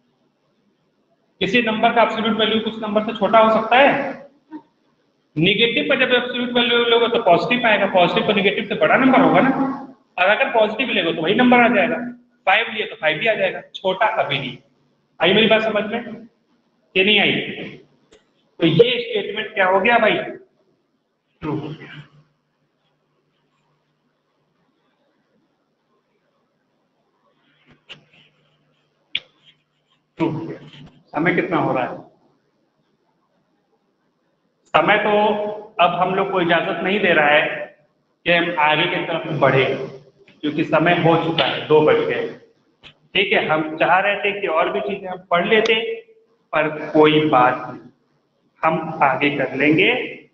किसी नंबर का एब्सोल्यूट वैल्यू कुछ नंबर से छोटा हो सकता है? निगेटिव पर जब एब्सोल्यूट वैल्यू लोगे तो पॉजिटिव आएगा, पॉजिटिव तो निगेटिव से बड़ा नंबर होगा ना, और अगर पॉजिटिव लेगा तो वही नंबर आ जाएगा। 5 लिए तो 5 भी आ जाएगा, छोटा कभी नहीं। आई मेरी बात समझ में कि नहीं आई? तो ये स्टेटमेंट क्या हो गया भाई? ट्रू हो गया। ट्रू हो गया। समय कितना हो रहा है? समय तो अब हम लोग को इजाजत नहीं दे रहा है कि हम आगे की तरफ बढ़े, क्योंकि समय हो चुका है, 2 बज गए। ठीक है, हम चाह रहे थे कि और भी चीजें हम पढ़ लेते, पर कोई बात नहीं, हम आगे कर लेंगे।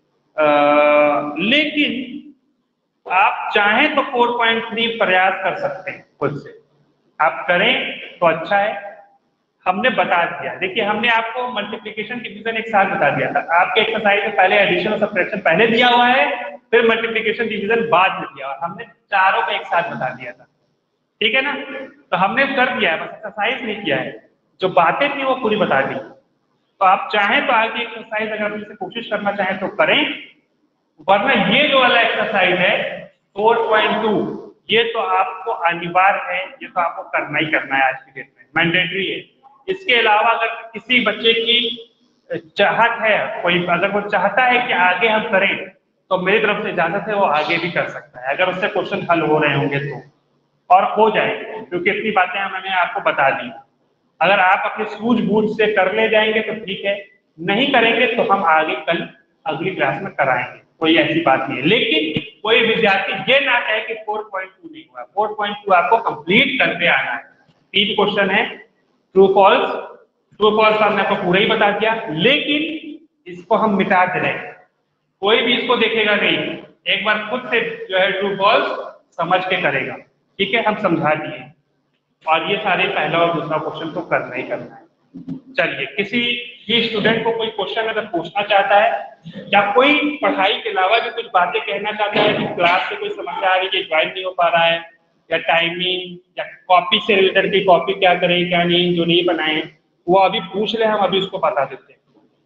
लेकिन आप चाहें तो 4.3 प्रयास कर सकते हैं खुद से, आप करें तो अच्छा है। हमने बता दिया, देखिए हमने आपको मल्टीप्लिकेशन डिवीजन एक साथ बता दिया था। आपके एक्सरसाइज में पहले एडिशन और सब्ट्रैक्शन पहले दिया हुआ है, फिर मल्टीप्लिकेशन डिवीजन बाद में दिया हुआ, हमने चारों को एक साथ बता दिया था। ठीक है ना? तो हमने कर दिया है, बस एक्सरसाइज नहीं किया है, जो बातें थी वो पूरी बता दी। तो आप चाहें तो आगे एक्सरसाइज अगर आप इसे कोशिश करना चाहें तो करें, वरना ये जो वाला एक्सरसाइज है 4.2 ये तो आपको अनिवार्य है, ये तो आपको करना ही करना है, आज की डेट में मैंडेटरी है। इसके अलावा अगर किसी बच्चे की चाहत है, कोई अगर वो चाहता है कि आगे हम करें, तो मेरी तरफ से इजाजत है, वो आगे भी कर सकता है, अगर उससे क्वेश्चन हल हो रहे होंगे तो, और हो जाएंगे, क्योंकि इतनी बातें मैंने आपको बता दी। अगर आप अपने सूझबूझ से कर ले जाएंगे तो ठीक है, नहीं करेंगे तो हम आगे कल अगली क्लास में कराएंगे, कोई ऐसी बात नहीं है। लेकिन कोई विद्यार्थी ये ना कहे कि 4.2 नहीं हुआ, 4.2 आपको कंप्लीट करके आना है। 3 क्वेश्चन है, ट्रू फॉल्स। ट्रू फॉल्स हमने आपको पूरा ही बता दिया, लेकिन इसको हम मिटा दे रहे हैं, कोई भी इसको देखेगा नहीं, एक बार खुद से जो है ट्रू फॉल्स समझ के करेगा। ठीक है, हम समझा दिए, और ये सारे पहला और दूसरा क्वेश्चन तो करना ही करना है। चलिए, किसी भी स्टूडेंट को कोई क्वेश्चन अगर पूछना चाहता है, या कोई पढ़ाई के अलावा भी कुछ बातें कहना चाहता है, कि क्लास से कोई समस्या आ रही है, ज्वाइन नहीं हो पा रहा है, या टाइमिंग या कॉपी से रिलेटेड की कॉपी क्या करें क्या नहीं, जो नहीं बनाए, वो अभी पूछ ले, हम अभी उसको बता देते हैं।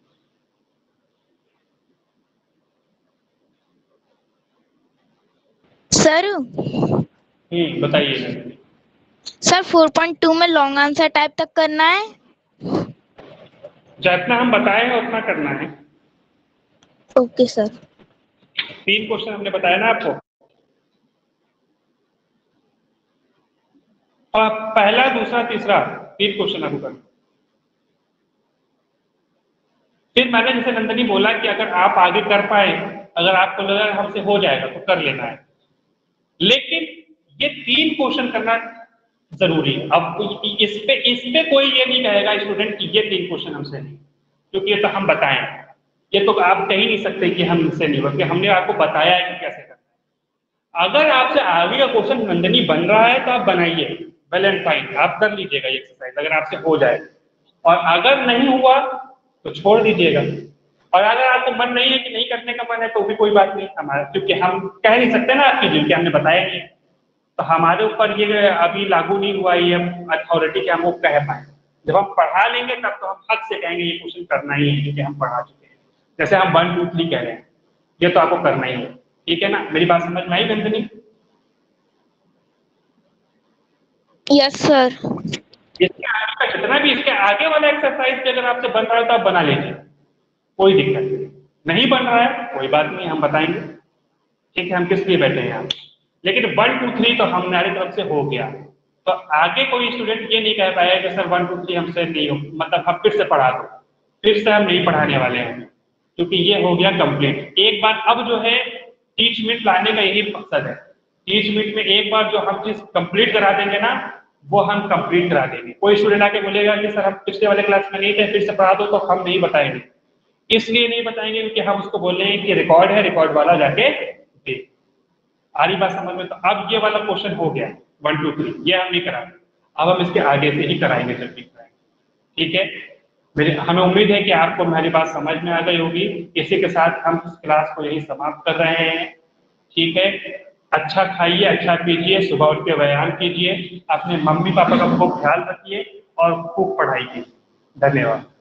सर बताइए सर 4.2 में लॉन्ग आंसर टाइप तक करना है? जितना हम बताए हैं उतना करना है। Okay sir. 3 क्वेश्चन हमने बताया ना आपको, और पहला दूसरा तीसरा 3 क्वेश्चन आपको करना। फिर मैंने जैसे नंदनी बोला कि अगर आप आगे कर पाए, अगर आपको लगा हमसे हो जाएगा तो कर लेना है, लेकिन ये 3 क्वेश्चन करना जरूरी है। अब इस पे कोई ये नहीं कहेगा स्टूडेंट कि ये 3 क्वेश्चन हमसे नहीं, क्योंकि ये तो हम बताएं, ये तो आप कह ही नहीं सकते कि हमसे नहीं, बल्कि हमने आपको बताया है कि कैसे करना है। अगर आपसे आगे का क्वेश्चन नंदनी बन रहा है तो आप बनाइए, वेल एंड फाइन, आप कर लीजिएगा ये एक्सरसाइज अगर आपसे हो जाए, और अगर नहीं हुआ तो छोड़ दीजिएगा। और अगर आपको मन नहीं है कि नहीं करने का मन है तो भी कोई बात नहीं हमारा, क्योंकि हम कह नहीं सकते ना आपकी जिनके हमने बताया नहीं है, तो हमारे ऊपर ये अभी लागू नहीं हुआ ये अथॉरिटी कि हम वो कह पाए। जब हम पढ़ा लेंगे तब तो हम हक से कहेंगे ये क्वेश्चन करना ही है क्योंकि हम पढ़ा चुके हैं। जैसे हम 1 2 3 कह रहे हैं, ये तो आपको करना ही है, ठीक है ना? मेरी बात समझ में आई नंदिनी? Yes sir. इसके आगे का जितना भी इसके आगे वाला एक्सरसाइज भी अगर आपसे बन रहा है तो आप बना लीजिए, कोई दिक्कत नहीं। नहीं बन रहा है कोई बात नहीं, हम बताएंगे, ठीक है? हम किस लिए बैठे हैं यहाँ, लेकिन 1 2 3 तो हमारी तरफ से हो गया, तो आगे कोई स्टूडेंट ये नहीं कह पाएगा कि सर 1 2 3 हमसे नहीं हो, मतलब हम फिर से पढ़ा दो, फिर से हम नहीं पढ़ाने वाले हैं, क्योंकि ये हो गया कंप्लीट। एक बार अब जो है टीच मीट लाने का यही मकसद है, टीच मीट में एक बार जो हम चीज कंप्लीट करा देंगे ना वो हम कंप्लीट करा देंगे। कोई स्टूडेंट आके बोलेगा कि सर हम पिछले वाले क्लास में नहीं थे फिर से पढ़ा दो, तो हम नहीं बताएंगे। इसलिए नहीं बताएंगे क्योंकि हम उसको बोलेंगे कि रिकॉर्ड है, रिकॉर्ड वाला जाके देख। आ रही बात समझ में? तो अब ये वाला क्वेश्चन हो गया 1 2 3, ये हम नहीं कराएंगे, अब हम इसके आगे से ही कराएंगे जब भी कराएंगे, ठीक है? हमें उम्मीद है कि आपको हमारी बात समझ में आ गई होगी। इसी के साथ हम इस क्लास को यही समाप्त कर रहे हैं, ठीक है? अच्छा खाइए, अच्छा पीजिए, सुबह उठ के व्यायाम कीजिए, अपने मम्मी पापा का खूब ख्याल रखिए और खूब पढ़ाई कीजिए। धन्यवाद।